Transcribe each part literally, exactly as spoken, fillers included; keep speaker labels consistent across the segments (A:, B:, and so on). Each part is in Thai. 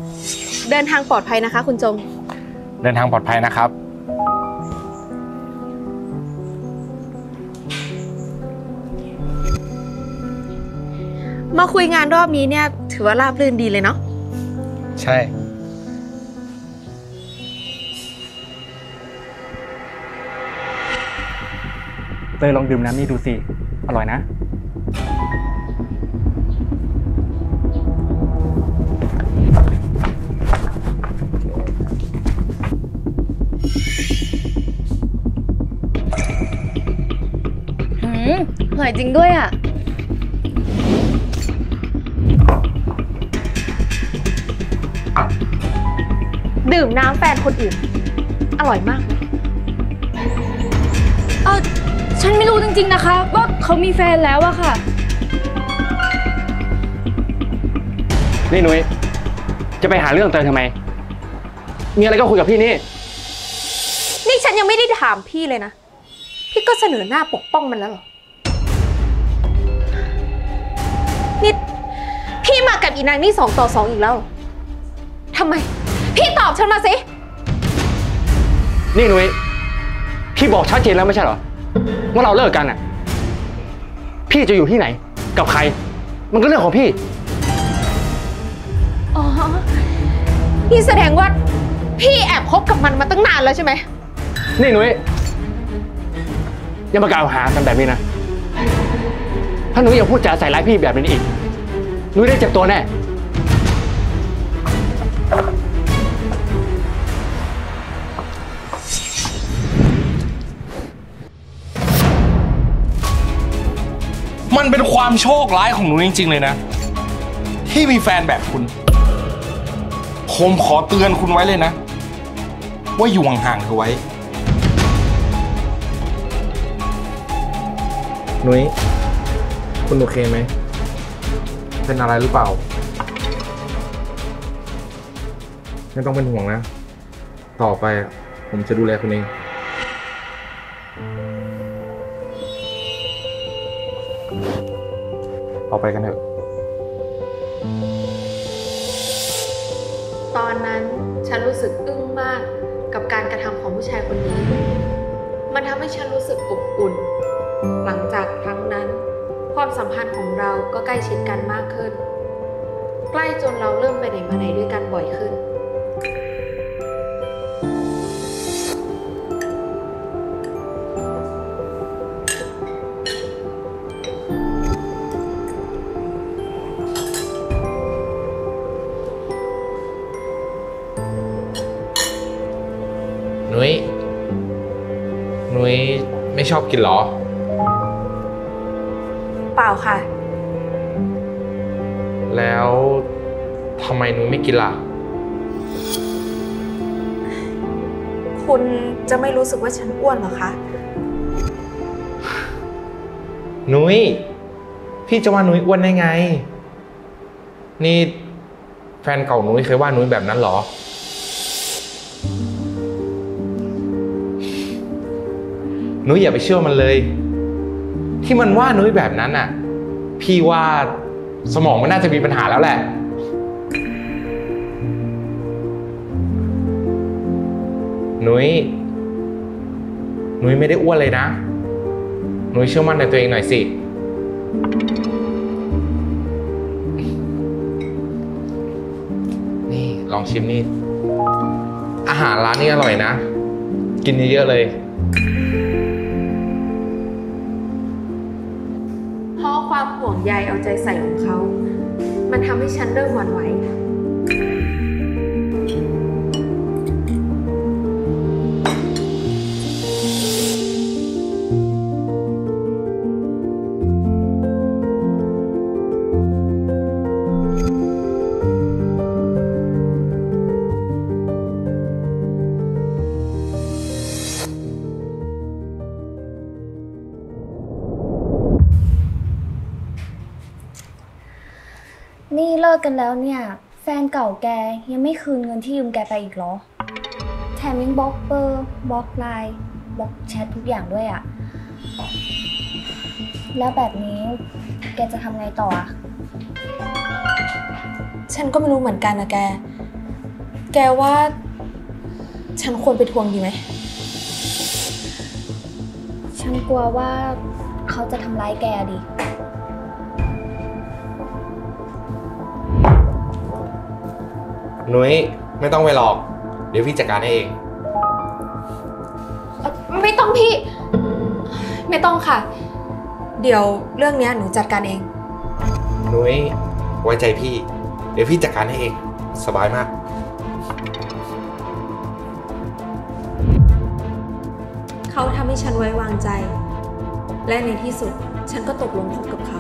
A: เดินทางปลอดภัยนะคะคุณจง
B: เดินทางปลอดภัยนะครับ
A: มาคุยงานรอบนี้เนี่ยถือว่าราบรื่นดีเลยเนาะ
B: ใช่เตยลองดื่มน้ำนี่ดูสิอร่อยนะ
A: หืมอร่อยจริงด้วยอ่ะดื่มน้ำแฟนคนอื่นอร่อยมาก
C: เออฉันไม่รู้จริงๆนะคะว่าเขามีแฟนแล้วอะค่ะ
B: นี่นุ้ยจะไปหาเรื่องเตยทำไมมีอะไรก็คุยกับพี่นี่
A: นี่ฉันยังไม่ได้ถามพี่เลยนะพี่ก็เสนอหน้าปกป้องมันแล้วเหรอนี่พี่มากับอีนางนี่สองต่อสองอีกแล้วทำไมพี่ตอบฉันมาสิ
B: นี่นุ้ยพี่บอกชัดเจนแล้วไม่ใช่เหรอว่าเราเลิกกันอ่ะพี่จะอยู่ที่ไหนกับใครมันก็เรื่องของพี่
A: อ๋อนี่แสดงว่าพี่แอบคบกับมันมาตั้งนานแล้วใช่ไหม
B: นี่นุ้ยอย่ามากล่าวหากันแบบนี้นะถ้านุ้ยยังพูดจาใส่ร้ายพี่แบบนี้อีกนุ้ยได้เจ็บตัวแน่
D: มันเป็นความโชคร้ายของหนูจริงๆเลยนะที่มีแฟนแบบคุณผมขอเตือนคุณไว้เลยนะว่าอยู่ห่างๆเธอไว้
B: นุ้ยคุณโอเคไหมเป็นอะไรหรือเปล่าไม่ต้องเป็นห่วงนะต่อไปผมจะดูแลคุณเองเอาไปกันเถอะ
A: ตอนนั้นฉันรู้สึกอึ้งมากกับการกระทำของผู้ชายคนนี้มันทำให้ฉันรู้สึกอบอุ่นหลังจากครั้งนั้นความสัมพันธ์ของเราก็ใกล้ชิดกันมากขึ้นใกล้จนเราเริ่มไปไหนมาไหนด้วยกันบ่อยขึ้น
E: นุ้ยนุ้ยไม่ชอบกินหรอ
A: เปล่าค่ะ
E: แล้วทำไมนุ้ยไม่กินล่ะ
A: คุณจะไม่รู้สึกว่าฉันอ้วนเหรอคะ
E: นุ้ยพี่จะว่านุ้ยอ้วนได้ไงนี่แฟนเก่านุ้ยเคยว่านุ้ยแบบนั้นหรอนุ้ยอย่าไปเชื่อมันเลยที่มันว่านุ้ยแบบนั้นอ่ะพี่ว่าสมองมันน่าจะมีปัญหาแล้วแหละนุ้ยนุ้ยไม่ได้อ้วนเลยนะนุ้ยเชื่อมั่นในตัวเองหน่อยสินี่ลองชิมนี่อาหารร้านนี้อร่อยนะกินเยอะๆเลย
A: เพราะความห่วงใยเอาใจใส่ของเขามันทำให้ฉันเริ่มหวั่นไหว
C: นี่เลิกกันแล้วเนี่ยแฟนเก่าแกยังไม่คืนเงินที่ยืมแกไปอีกเหรอแถมยังบล็อกเบอร์บล็อกไลน์บล็อกแชททุกอย่างด้วยอะแล้วแบบนี้แกจะทำไงต่ออะ
A: ฉันก็ไม่รู้เหมือนกันนะแกแกว่าฉันควรไปทวงดีไหม
C: ฉันกลัวว่าเขาจะทำร้ายแกดิ
E: นุ้ยไม่ต้องไปหรอก เดี๋ยวพี่จัดการให้เอง
A: ไม่ต้องพี่ ไม่ต้องค่ะ เดี๋ยวเรื่องนี้หนูจัดการเอง
E: นุ้ยไว้ใจพี่ เดี๋ยวพี่จัดการให้เอง สบายมาก
A: เขาทำให้ฉันไว้วางใจ และในที่สุดฉันก็ตกลงคบกับเขา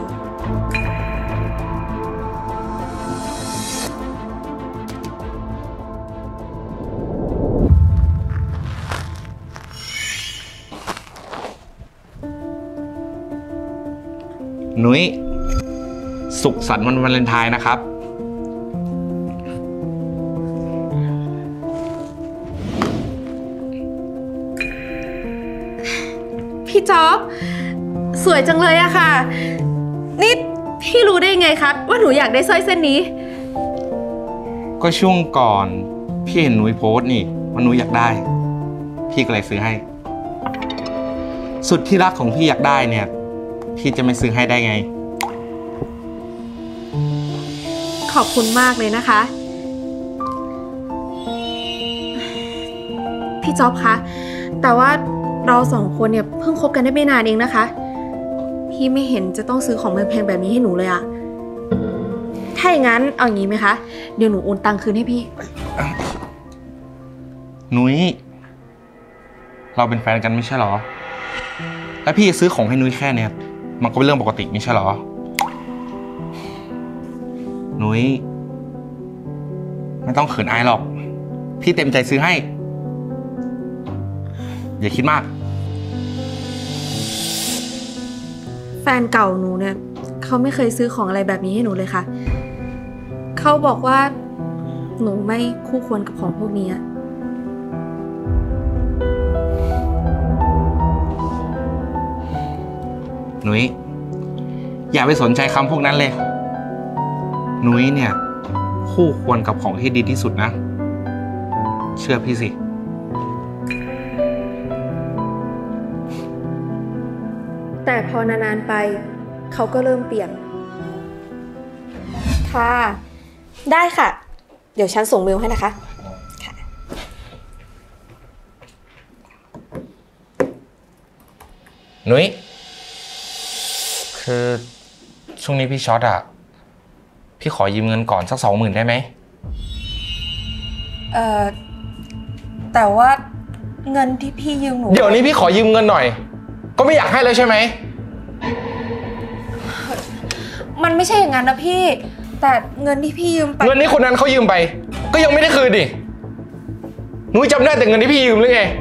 E: นุ้ยสุขสันต์วันวาเลนไทน์นะครับ
A: พี่จ๊อบสวยจังเลยอะค่ะ นี่พี่รู้ได้ไงครับว่าหนูอยากได้สร้อยเส้นนี้
E: ก็ช่วงก่อนพี่เห็นนุ้ยโพสต์นี่ว่านุ้ยอยากได้ พี่ก็เลยซื้อให้ สุดที่รักของพี่อยากได้เนี่ยพี่จะไม่ซื้อให้ได้ไง
A: ขอบคุณมากเลยนะคะ พี่จ๊อบคะแต่ว่าเราสองคนเนี่ยเพิ่งคบกันได้ไม่นานเองนะคะ พี่ไม่เห็นจะต้องซื้อของแพงๆแบบนี้ให้หนูเลยอะถ้าอย่างนั้นเอาอย่างนี้ไหมคะเดี๋ยวหนูโอนตังคืนให้พี่
E: นุ้ยเราเป็นแฟนกันไม่ใช่หรอแล้วพี่ซื้อของให้นุ้ยแค่เนี่ยมันก็เป็นเรื่องปกติไม่ใช่หรอนุ้ยไม่ต้องเขินอายหรอกพี่เต็มใจซื้อให้อย่าคิดมาก
A: แฟนเก่าหนูเนี่ยเขาไม่เคยซื้อของอะไรแบบนี้ให้หนูเลยค่ะเขาบอกว่าหนูไม่คู่ควรกับของพวกนี้
E: นุ้ยอย่าไปสนใจคำพวกนั้นเลยนุ้ยเนี่ยคู่ควรกับของที่ดีที่สุดนะเชื่อพี่สิ
A: แต่พอนานๆไปเขาก็เริ่มเปลี่ยนค่ะได้ค่ะเดี๋ยวฉันส่งเมลให้นะคะค่ะ
E: นุ้ยคือช่วงนี้พี่ช็อตอ่ะพี่ขอยืมเงินก่อนสักสองหมื่นได้ไหม
A: เอ่อแต่ว่าเงินที่พี่ยืมหนู
E: เดี๋ยวนี้พี่ขอยืมเงินหน่อยก็ไม่อยากให้แล้วใช่ไหม
A: มันไม่ใช่อย่างนั้นนะพี่แต่เงินที่พี่ยืมไป
E: เงินที่คนนั้นเขายืมไปก็ยังไม่ได้คืนดินุ้ยจำได้แต่เงินที่พี่ยืมหรือไง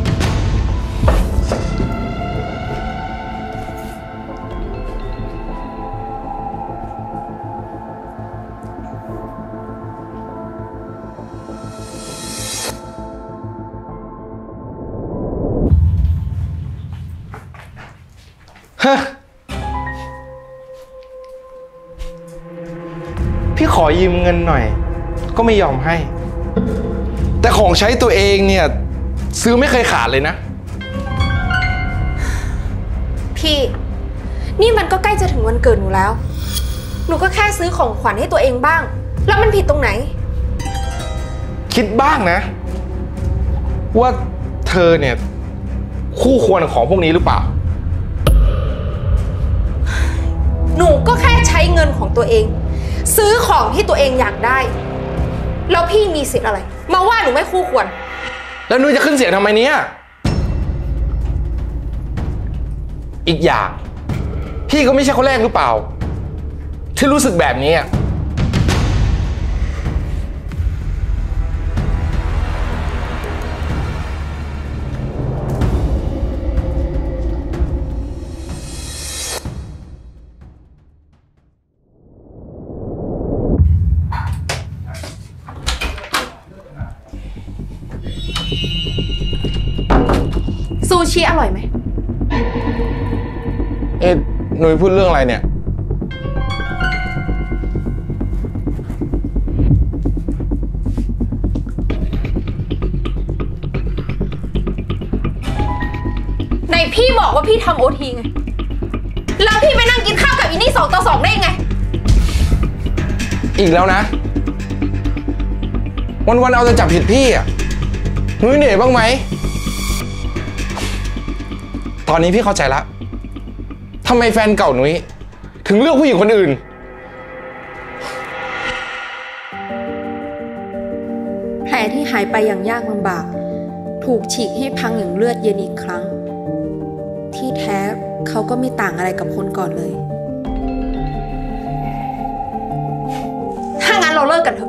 E: พี่ขอยืมเงินหน่อยก็ไม่ยอมให้แต่ของใช้ตัวเองเนี่ยซื้อไม่เคยขาดเลยนะ
A: พี่นี่มันก็ใกล้จะถึงวันเกิดหนูแล้วหนูก็แค่ซื้อของขวัญให้ตัวเองบ้างแล้วมันผิดตรงไหน
E: คิดบ้างนะว่าเธอเนี่ยคู่ควรกับของพวกนี้หรือเปล่า
A: หนูก็แค่ใช้เงินของตัวเองซื้อของที่ตัวเองอยากได้แล้วพี่มีสิทธิ์อะไรมาว่าหนูไม่คู่ควร
E: แล้วนุ้ยจะขึ้นเสียงทำไมเนี่ยอีกอย่างพี่ก็ไม่ใช่คนแรกหรือเปล่าที่รู้สึกแบบนี้
A: ซูชิอร่อยไหม
E: เอ๊ะหนุ่ยพูดเรื่องอะไรเนี่ย
A: พี่บอกว่าพี่ทำโอทีไงแล้วพี่ไปนั่งกินข้าวกับอีนี่สองต่อสองได้ไง
D: อีกแล้วนะวันๆเอาแต่จับผิดพี่อ่ะนุ้ยเหนื่อยบ้างไหมตอนนี้พี่เข้าใจละทำไมแฟนเก่านุ้ยถึงเลือกผู้หญิงคนอื่น
A: แผลที่หายไปอย่างยากลำบากถูกฉีกให้พังอย่างเลือดเย็นอีกครั้งที่แท้เขาก็ไม่ต่างอะไรกับคนก่อนเลยถ้างั้นเราเลิกกันเถอะ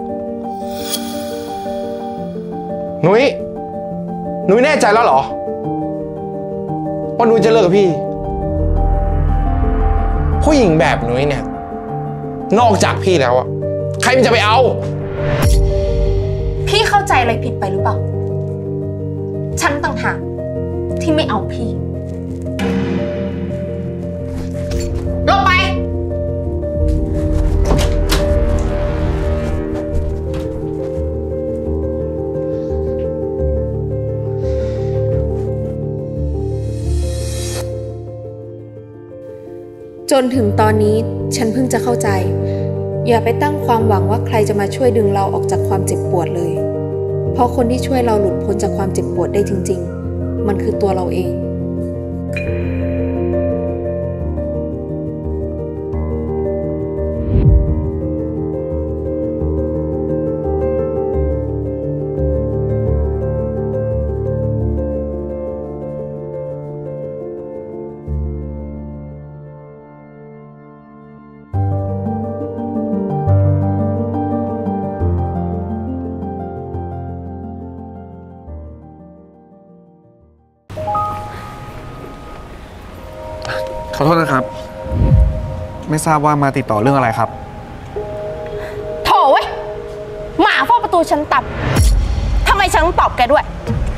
D: นุ้ยนุ้ยแน่ใจแล้วเหรอว่านุ้ยจะเลิกกับพี่ผู้หญิงแบบนุ้ยเนี่ยนอกจากพี่แล้วอะใครมันจะไปเอา
A: พี่เข้าใจอะไรผิดไปหรือเปล่าฉันต่างหากที่ไม่เอาพี่ลงไปจนถึงตอนนี้ฉันเพิ่งจะเข้าใจอย่าไปตั้งความหวังว่าใครจะมาช่วยดึงเราออกจากความเจ็บปวดเลยเพราะคนที่ช่วยเราหลุดพ้นจากความเจ็บปวดได้จริงๆมันคือตัวเราเอง
F: ขอโทษนะครับไม่ทราบว่ามาติดต่อเรื่องอะไรครับ
G: โถ่เว้ยหมาเฝ้าประตูฉันตับทำไมฉันต้องตอบแกด้วย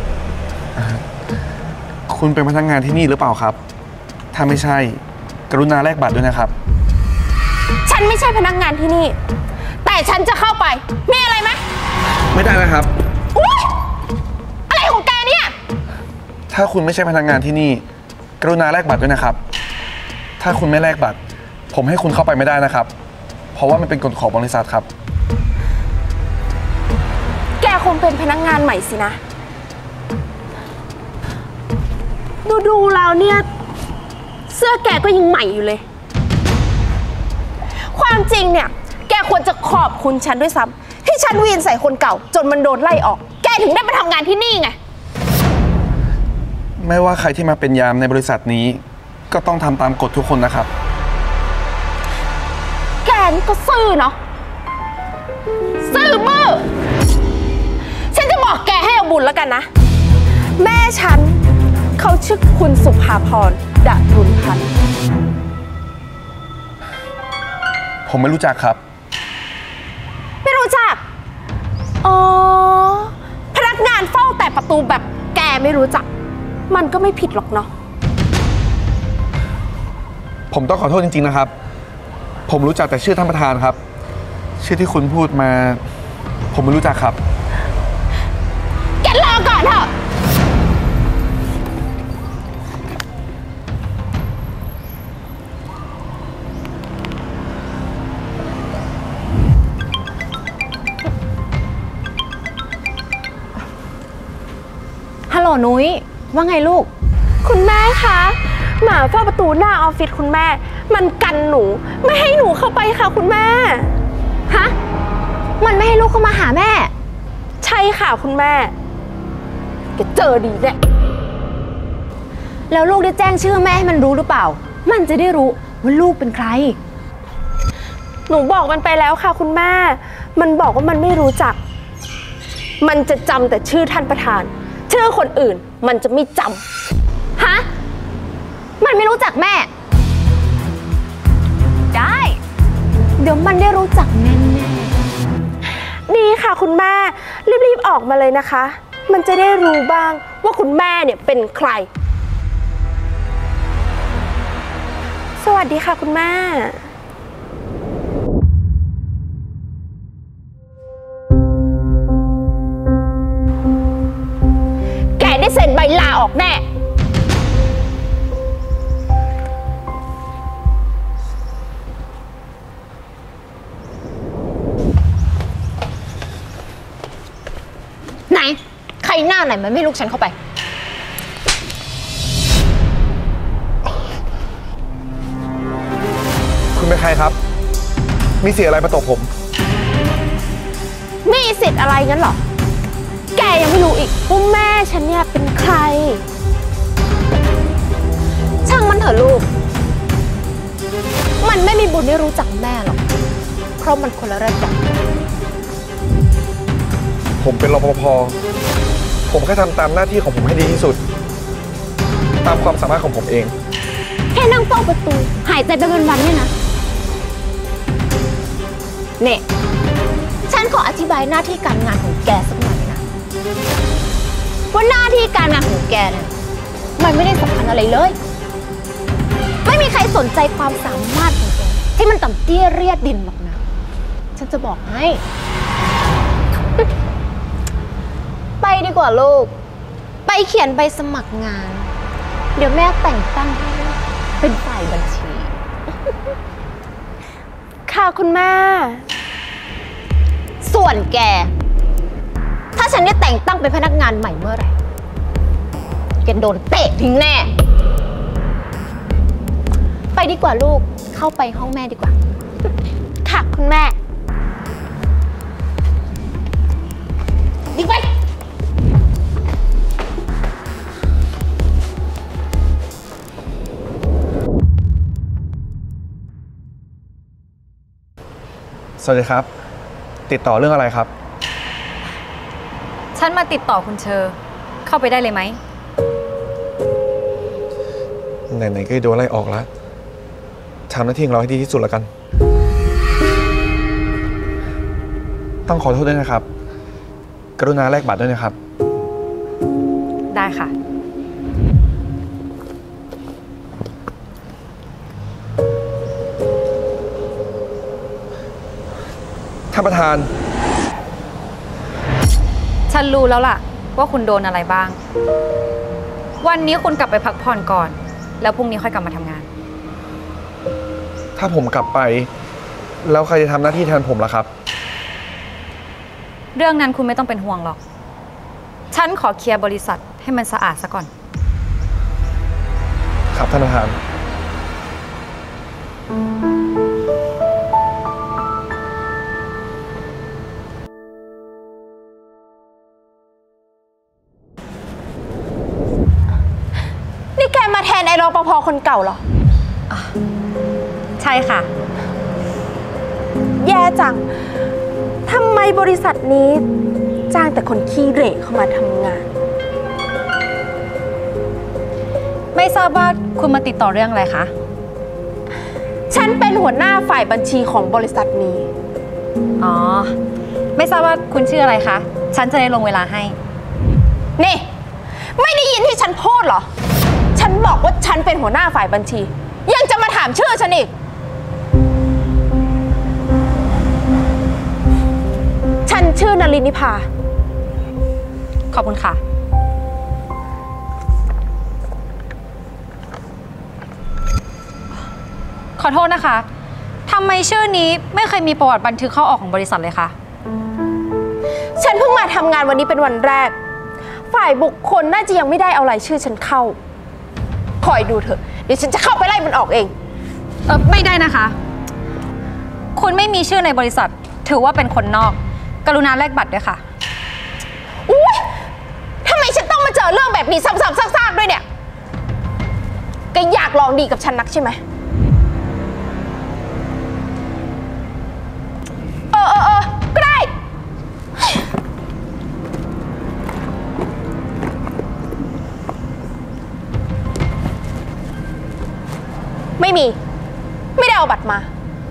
F: คุณเป็นพนักงานที่นี่หรือเปล่าครับถ้าไม่ใช่กรุณาแลกบัตรด้วยนะครับ
G: ฉันไม่ใช่พนักงานที่นี่แต่ฉันจะเข้าไปมีอะไรไหม
F: ไม่ได้นะครับ
G: อุ๊ยอะไรของแกเนี่ย
F: ถ้าคุณไม่ใช่พนักงานที่นี่กรุณาแลกบัตรด้วยนะครับถ้าคุณไม่แลกบัตรผมให้คุณเข้าไปไม่ได้นะครับเพราะว่ามันเป็นกฎของบริษัทครับ
G: แกคงเป็นพนักงานใหม่สินะดูดูแล้วเนี่ยเสื้อแกก็ยังใหม่อยู่เลยความจริงเนี่ยแกควรจะขอบคุณฉันด้วยซ้ำที่ฉันวีนใส่คนเก่าจนมันโดนไล่ออกแกถึงได้มาทำงานที่นี่ไง
F: ไม่ว่าใครที่มาเป็นยามในบริษัทนี้ก็ต้องทำตามกฎทุกคนนะครับ
G: แกนี่ก็ซื่อเนาะซื่อบื้อฉันจะบอกแกให้เอาบุญแล้วกันนะแม่ฉันเขาชื่อคุณสุภาพรดรุณพันธ์
F: ผมไม่รู้จักครับ
G: ไม่รู้จักอ๋อพนักงานเฝ้าแต่ประตูแบบแกไม่รู้จักมันก็ไม่ผิดหรอกเนาะ
F: ผมต้องขอโทษจริงๆนะครับผมรู้จักแต่ชื่อท่านประธานครับชื่อที่คุณพูดมาผมไม่รู้จักครับ
G: แกรอก่อนเถอะ
C: ฮัลโหลนุ้ยว่าไงลูก
G: คุณแม่คะหมาเฝ้าประตูหน้าออฟฟิศคุณแม่มันกันหนูไม่ให้หนูเข้าไปค่ะคุณแม่
C: ฮะมันไม่ให้ลูกเข้ามาหาแม่
G: ใช่ค่ะคุณแม่แกเจอดีแน่
C: แล้วลูกได้แจ้งชื่อแม่ให้มันรู้หรือเปล่ามันจะได้รู้ว่าลูกเป็นใคร
G: หนูบอกมันไปแล้วค่ะคุณแม่มันบอกว่ามันไม่รู้จักมันจะจำแต่ชื่อท่านประธานชื่อคนอื่นมันจะไม่จำ
C: ฮะมันไม่รู้จักแม่ได้เดี๋ยวมันได้รู้จักแน่
G: ๆดีค่ะคุณแม่รีบๆออกมาเลยนะคะมันจะได้รู้บ้างว่าคุณแม่เนี่ยเป็นใครสวัสดีค่ะคุณแม่แกได้เซ็นใบลาออกแน่ไหนใครหน้าไหนมันไม่ลูกฉันเข้าไป
F: คุณเป็นใครครับ มีสิทธิ์อะไรมาตบผม
G: มีสิทธิ์อะไรงั้นเหรอแกยังไม่รู้อีกว่าแม่ฉันเนี่ยเป็นใครช่างมันเถอะลูกมันไม่มีบุญได้รู้จักแม่หรอกเพราะมันคนละระดับ
F: ผมเป็นรปภ ผมแค่ทำตามหน้าที่ของผมให้ดีที่สุด ตามความสามารถของผมเอง
G: แค่นั่งเฝ้าประตูหายใจไปวันๆเนี่ยนะเนี่ยฉันขออธิบายหน้าที่การงานของแกสักหน่อยนะว่าหน้าที่การงานของแกเนี่ยมันไม่ได้สำคัญอะไรเลยไม่มีใครสนใจความสามารถของแกที่มันต่ำเตี้ยเรียดดินหรอกนะฉันจะบอกให้ ไปดีกว่าลูกไปเขียนใบสมัครงานเดี๋ยวแม่แต่งตั้งให้เป็นฝ่ายบัญชี ค่ะคุณแม่ส่วนแกถ้าฉันได้แต่งตั้งเป็นพนักงานใหม่เมื่อไหร่แกโดนเตะทิ้งแน่ไปดีกว่าลูกเข้าไปห้องแม่ดีกว่าค่ะคุณแม่ดีไป
F: สวัสดีครับ ติดต่อเรื่องอะไรครับ
H: ฉันมาติดต่อคุณเชอเข้าไปได้เลยไหม
F: ไหนๆก็โดนไล่ออกแล้วทำหน้าที่ของเราให้ดีที่สุดแล้วกัน ต้องขอโทษด้วยนะครับ กรุณาแลกบัตรด้วยนะครับ
H: ได้ค่ะ
F: ท่านประธาน
H: ฉันรู้แล้วล่ะว่าคุณโดนอะไรบ้าง วันนี้คุณกลับไปพักผ่อนก่อน แล้วพรุ่งนี้ค่อยกลับมาทำงาน
F: ถ้าผมกลับไป แล้วใครจะทำหน้าที่แทนผมล่ะครับ
H: เรื่องนั้นคุณไม่ต้องเป็นห่วงหรอก ฉันขอเคลียร์บริษัทให้มันสะอาดซะก่อน
F: ครับท่านประธาน
G: นี่แกมาแทนไอ้รปภคนเก่าเหรอ
H: ใช่ค่ะ
G: แย่จังทำไมบริษัทนี้จ้างแต่คนขี้เหร่เข้ามาทำงาน
H: ไม่ทราบว่าคุณมาติดต่อเรื่องอะไรคะ
G: ฉันเป็นหัวหน้าฝ่ายบัญชีของบริษัทนี้
H: อ๋อ ไม่ทราบว่าคุณชื่ออะไรคะ ฉันจะได้ลงเวลาให้
G: นี่ ไม่ได้ยินที่ฉันพูดเหรอ ฉันบอกว่าฉันเป็นหัวหน้าฝ่ายบัญชี ยังจะมาถามชื่อฉันอีก ฉันชื่อนลินนิพา
H: ขอบคุณค่ะ ขอโทษนะคะทำไมชื่อนี้ไม่เคยมีประวัติบันทึกเข้าออกของบริษัทเลยคะ
G: ฉันเพิ่งมาทำงานวันนี้เป็นวันแรก ฝ่ายบุคคลน่าจะยังไม่ได้เอารายชื่อฉันเข้า คอยดูเถอะ เดี๋ยวฉันจะเข้าไปไล่มันออกเอง
H: เออไม่ได้นะคะ คุณไม่มีชื่อในบริษัท ถือว่าเป็นคนนอก กรุณาแลกบัตรด้วยค่ะ
G: อุ๊ยทำไมฉันต้องมาเจอเรื่องแบบนี้ซ้ำๆซากๆด้วยเนี่ยแกอยากลองดีกับฉันนักใช่ไหมเออเออเออก็ได้ ไม่มี ไม่ได้เอาบัตรมา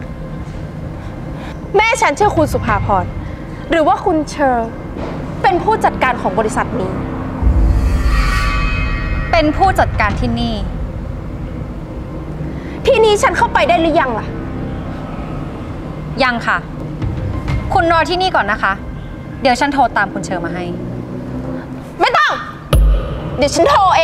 G: แม่ฉันชื่อคุณสุภาพรหรือว่าคุณเชอร์เป็นผู้จัดการของบริษัทนี้
H: เป็นผู้จัดการที่นี่
G: ที่นี้ฉันเข้าไปได้หรือยังล่ะ
H: ยังค่ะ คุณรอที่นี่ก่อนนะคะ เดี๋ยวฉันโทรตามคุณเชอร์มาให้
G: ไม่ต้อง เดี๋ยวฉันโทรเอง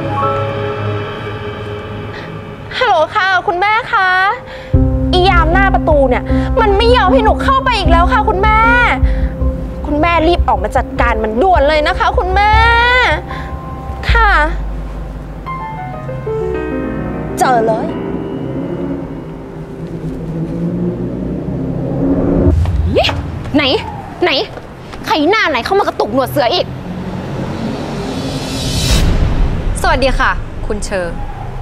G: ฮัลโหลค่ะ คุณแม่คะ อียามหน้าประประตูเนี่ยมันไม่ยอมให้หนูเข้าไปอีกแล้วค่ะคุณแม่คุณแม่รีบออกมาจัดการมันด่วนเลยนะคะคุณแม่ค่ะเจอเลยไหนไหนใครหน้าไหนเข้ามากระตุกหนวดเสืออีก
H: สวัสดีค่ะคุณเชอร์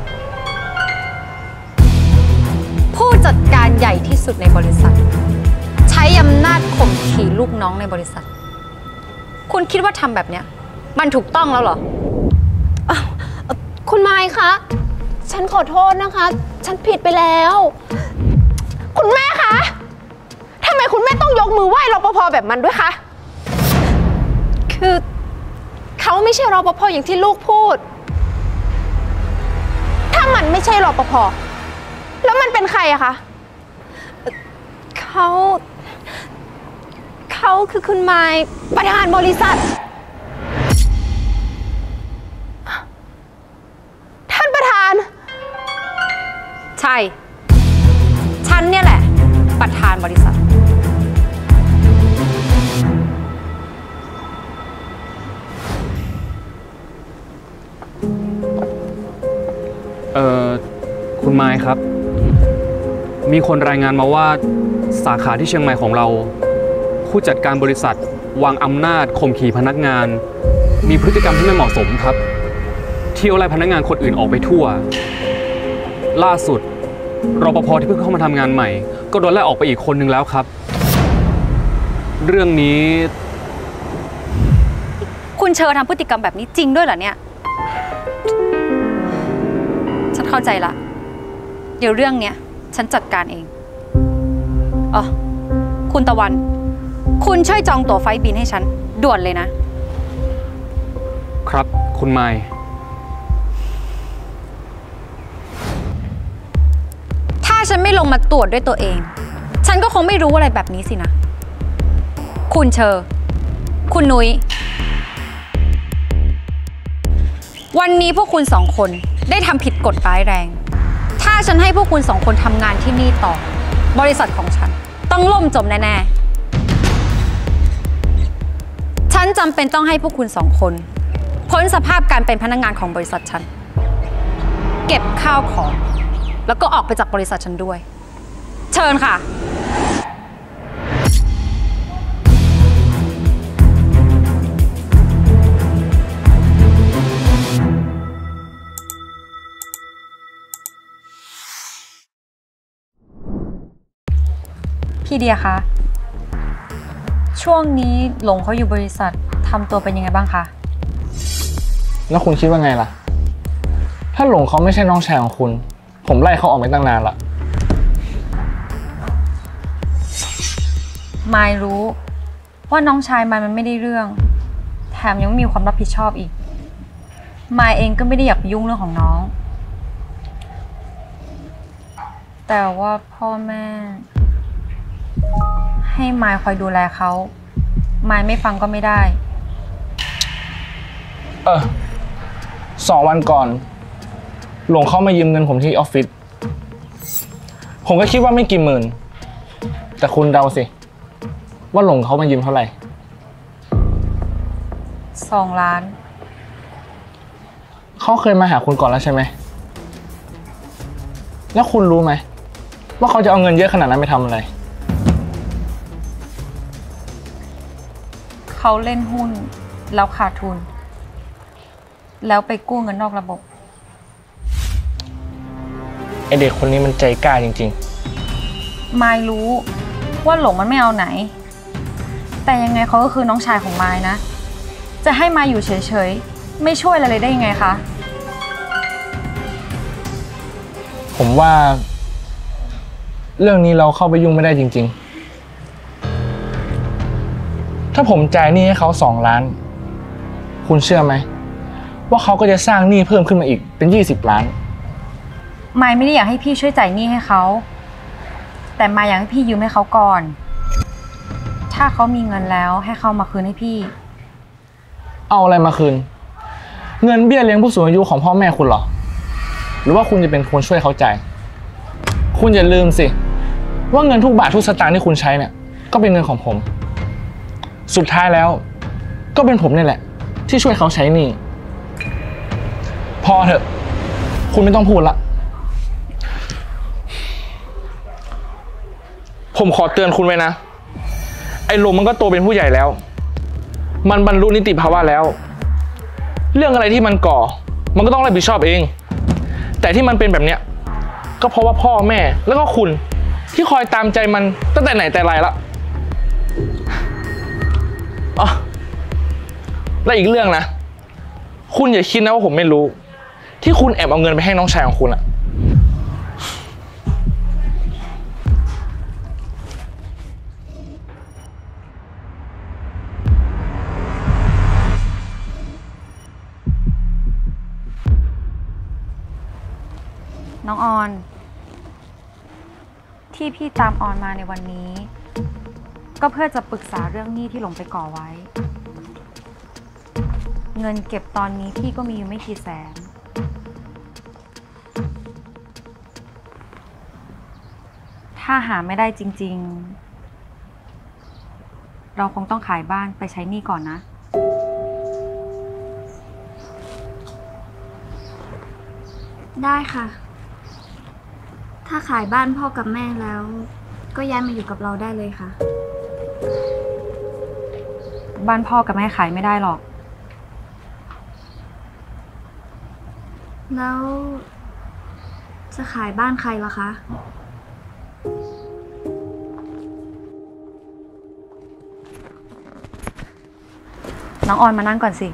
H: ผู้จัดการใหญ่ที่สุดในบริษัทใช้อำนาจข่มขืนลูกน้องในบริษัทคุณคิดว่าทำแบบเนี้ยมันถูกต้องแล้วเหรอ
G: คุณไมค์คะฉันขอโทษนะคะฉันผิดไปแล้วคุณแม่คะทำไมคุณแม่ต้องยกมือไหว้รปภแบบมันด้วยคะคือเขาไม่ใช่รปภอย่างที่ลูกพูดถ้ามันไม่ใช่รปภแล้วมันเป็นใครอะคะเขาเขาคือคุณไมค์ประธานบริษัทท่านประธาน
H: ใช่ฉันเนี่ยแหละประธานบริษัท
B: เอ่อคุณไมค์ครับ มีคนรายงานมาว่าสาขาที่เชียงใหม่ของเราผู้จัดการบริษัทวางอำนาจข่มขืนพนักงานมีพฤติกรรมที่ไม่เหมาะสมครับเที่ยวไล่พนักงานคนอื่นออกไปทั่วล่าสุดรปภที่เพิ่งเข้ามาทำงานใหม่ก็โดนไล่ออกไปอีกคนนึงแล้วครับเรื่องนี้
H: คุณเชอทำพฤติกรรมแบบนี้จริงด้วยเหรอเนี่ยฉันเข้าใจละเดี๋ยวเรื่องเนี้ยฉันจัดการเองอ๋อคุณตะวันคุณช่วยจองตั๋วไฟล์บินให้ฉันด่วนเลยนะครับ
B: คุณไมค์
H: ถ้าฉันไม่ลงมาตรวจด้วยตัวเองฉันก็คงไม่รู้อะไรแบบนี้สินะคุณเชอคุณนุ้ยวันนี้พวกคุณสองคนได้ทำผิดกฎร้ายแรงถ้าฉันให้พวกคุณสองคนทำงานที่นี่ต่อบริษัทของฉันต้องล่มจมแน่ๆฉันจำเป็นต้องให้พวกคุณสองคนพ้นสภาพการเป็นพนักงานของบริษัทฉันเก็บข้าวของแล้วก็ออกไปจากบริษัทฉันด้วยเชิญค่ะพี่เดียคะช่วงนี้หลงเขาอยู่บริษัททำตัวเป็นยังไงบ้างคะ
F: แล้วคุณคิดว่าไงล่ะถ้าหลงเขาไม่ใช่น้องชายของคุณผมไล่เขาออกไปตั้งนานละ
H: มายรู้ว่าน้องชายมายมันไม่ได้เรื่องแถมยังไม่มีความรับผิดชอบอีกมายเองก็ไม่ได้อยากยุ่งเรื่องของน้องแต่ว่าพ่อแม่ให้มายคอยดูแลเขามายไม่ฟังก็ไม่ได้
F: เออสองวันก่อนหลงเข้ามายืมเงินผมที่ออฟฟิศผมก็คิดว่าไม่กี่หมื่นแต่คุณเดาสิว่าหลงเขามายืมเท่าไหร่
H: สองล้าน
F: เขาเคยมาหาคุณก่อนแล้วใช่ไหมแล้วคุณรู้ไหมว่าเขาจะเอาเงินเยอะขนาดนั้นไปทำอะไร
H: เขาเล่นหุ้นแล้วขาดทุนแล้วไปกู้เงินนอกระบบ
F: ไอเด็กคนนี้มันใจกล้าจริง
H: ๆมายรู้ว่าหลงมันไม่เอาไหนแต่ยังไงเขาก็คือน้องชายของมายนะจะให้มายอยู่เฉยๆไม่ช่วยอะไรเลยได้ยังไงคะ
F: ผมว่าเรื่องนี้เราเข้าไปยุ่งไม่ได้จริงๆถ้าผมจ่ายหนี้ให้เขาสองล้านคุณเชื่อไหมว่าเขาก็จะสร้างหนี้เพิ่มขึ้นมาอีกเป็นยี่สิบล้าน
H: มายไม่ได้อยากให้พี่ช่วยจ่ายหนี้ให้เขาแต่มายอยากให้พี่ยืมให้เขาก่อนถ้าเขามีเงินแล้วให้เขามาคืนให้พี่
F: เอาอะไรมาคืนเงินเบี้ยเลี้ยงผู้สูงอายุของพ่อแม่คุณเหรอหรือว่าคุณจะเป็นคนช่วยเขาจ่ายคุณอย่าลืมสิว่าเงินทุกบาททุกสตางค์ที่คุณใช้เนี่ยก็เป็นเงินของผมสุดท้ายแล้วก็เป็นผมนี่แหละที่ช่วยเขาใช้หนี้พอเถอะคุณไม่ต้องพูดละผมขอเตือนคุณไว้นะไอ้ลมมันก็โตเป็นผู้ใหญ่แล้วมันบรรลุนิติภาวะแล้วเรื่องอะไรที่มันก่อมันก็ต้องรับผิดชอบเองแต่ที่มันเป็นแบบเนี้ยก็เพราะว่าพ่อแม่แล้วก็คุณที่คอยตามใจมันตั้งแต่ไหนแต่ไรละอ๋อและอีกเรื่องนะคุณอย่าคิดนะว่าผมไม่รู้ที่คุณแอบเอาเงินไปให้น้องชายของคุณอะ
H: น้องออนที่พี่ตามออนมาในวันนี้ก็เพื่อจะปรึกษาเรื่องหนี้ที่หลงไปก่อไว้เงินเก็บตอนนี้พี่ก็มีอยู่ไม่กี่แสนถ้าหาไม่ได้จริงๆเราคงต้องขายบ้านไปใช้หนี้ก่อนนะ
C: ได้ค่ะถ้าขายบ้านพ่อกับแม่แล้วก็ย้ายมาอยู่กับเราได้เลยค่ะ
H: บ้านพ่อกับแม่ขายไม่ได้หรอก
C: แล้วจะขายบ้านใครล่ะคะ
H: น้องออนมานั่งก่อนสิ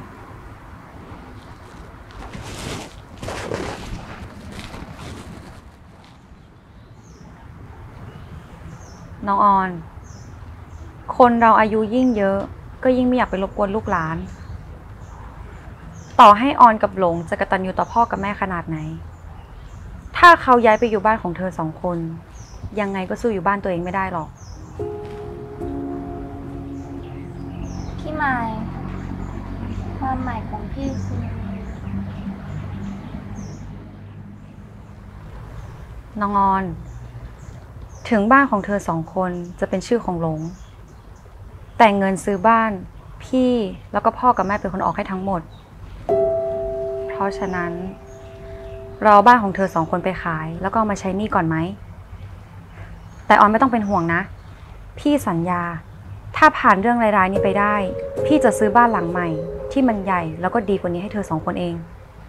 H: น้องออนคนเราอายุยิ่งเยอะก็ยิ่งไม่อยากไปรบกวนลูกหลานต่อให้ออนกับหลงจะกตัญญูต่อพ่อกับแม่ขนาดไหนถ้าเขาย้ายไปอยู่บ้านของเธอสองคนยังไงก็สู้อยู่บ้านตัวเองไม่ได้หรอก
C: พี่ไมค์ความหมายของพี่คือ
H: น้องออนถึงบ้านของเธอสองคนจะเป็นชื่อของหลงแต่เงินซื้อบ้านพี่แล้วก็พ่อกับแม่เป็นคนออกให้ทั้งหมดเพราะฉะนั้นรอบ้านของเธอสองคนไปขายแล้วก็เอามาใช้หนี้ก่อนไหมแต่ออนไม่ต้องเป็นห่วงนะพี่สัญญาถ้าผ่านเรื่องร้ายๆนี้ไปได้พี่จะซื้อบ้านหลังใหม่ที่มันใหญ่แล้วก็ดีกว่านี้ให้เธอสองคนเอง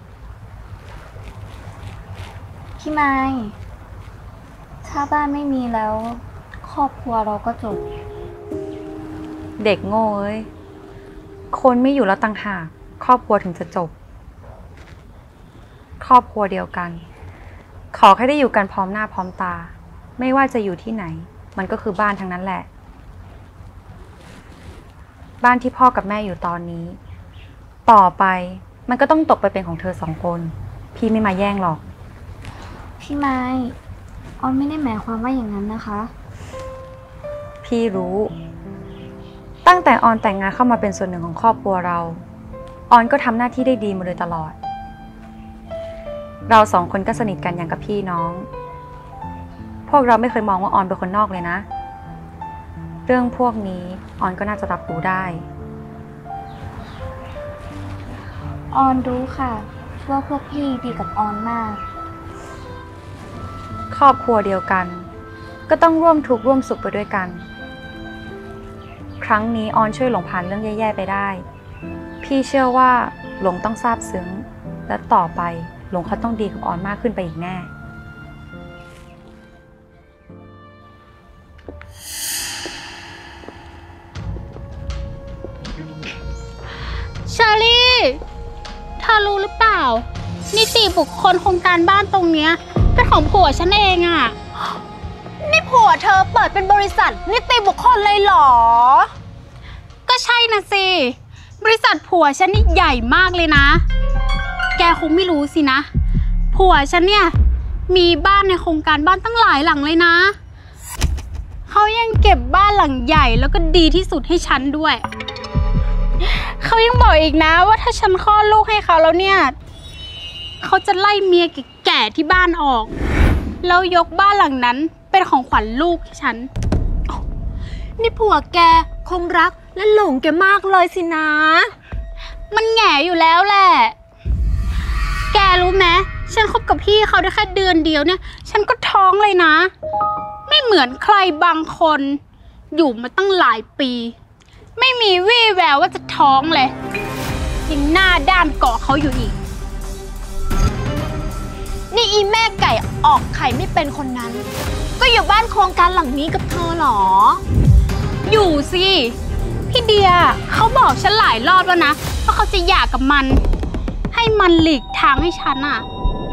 C: พี่ไมค์ถ้าบ้านไม่มีแล้วครอบครัวเราก็จบ
H: เด็กโง่เอ้ยคนไม่อยู่แล้วต่างหากครอบครัวถึงจะจบครอบครัวเดียวกันขอแค่ได้อยู่กันพร้อมหน้าพร้อมตาไม่ว่าจะอยู่ที่ไหนมันก็คือบ้านทั้งนั้นแหละบ้านที่พ่อกับแม่อยู่ตอนนี้ต่อไปมันก็ต้องตกไปเป็นของเธอสองคนพี่ไม่มาแย่งหรอก
C: พี่ไมค์ออนไม่ได้หมายความว่าอย่างนั้นนะคะ
H: พี่รู้ตั้งแต่ออนแต่งงานเข้ามาเป็นส่วนหนึ่งของครอบครัวเราออนก็ทำหน้าที่ได้ดีมาโดยตลอดเราสองคนก็สนิทกันอย่างกับพี่น้องพวกเราไม่เคยมองว่าออนเป็นคนนอกเลยนะเรื่องพวกนี้ออนก็น่าจะรับรู้ได้
C: ออนรู้ค่ะว่าพวกพี่ดีกับออนมาก
H: ครอบครัวเดียวกันก็ต้องร่วมทุกข์ร่วมสุขไปด้วยกันครั้งนี้ออนช่วยหลงผ่านเรื่องแย่ๆไปได้พี่เชื่อว่าหลงต้องซาบซึ้งและต่อไปหลงเขาต้องดีกับออนมากขึ้นไปอีกแน่
I: เชอรี่เธอรู้หรือเปล่านิติบุคคลโครงการบ้านตรงเนี้ยเป็นของผัวฉันเองอะ
G: นี่ผัวเธอเปิดเป็นบริษัทนิติบุคคลเลยเหรอ
I: ก็ใช่นะสิบริษัทผัวฉันนี่ใหญ่มากเลยนะแกคงไม่รู้สินะผัวฉันเนี่ยมีบ้านในโครงการบ้านตั้งหลายหลังเลยนะเขายังเก็บบ้านหลังใหญ่แล้วก็ดีที่สุดให้ฉันด้วยเขายังบอกอีกนะว่าถ้าฉันคลอดลูกให้เขาแล้วเนี่ยเขาจะไล่เมียแก่ๆที่บ้านออกแล้วยกบ้านหลังนั้นไปเป็นของขวัญลูกฉัน
G: นี่ผัวแกคงรักและหลงแกมากเลยสินะ
I: มันแง่อยู่แล้วแหละ แกรู้ไหมฉันคบกับพี่เขาได้แค่เดือนเดียวเนี่ย ฉันก็ท้องเลยนะ ไม่เหมือนใครบางคน อยู่มาตั้งหลายปี ไม่มีวี่แววว่าจะท้องเลยยังหน้าด้านเกาะเขาอยู่อีก
G: นี่อีแม่ไก่ออกไข่ไม่เป็นคนนั้น ก็อยู่บ้านโครงการหลังนี้กับเธอเหรอ
I: อยู่สิ พี่เดียเขาบอกฉันหลายรอบแล้วนะว่าเขาจะหย่ากับมัน ให้มันหลีกทางให้ฉันอะ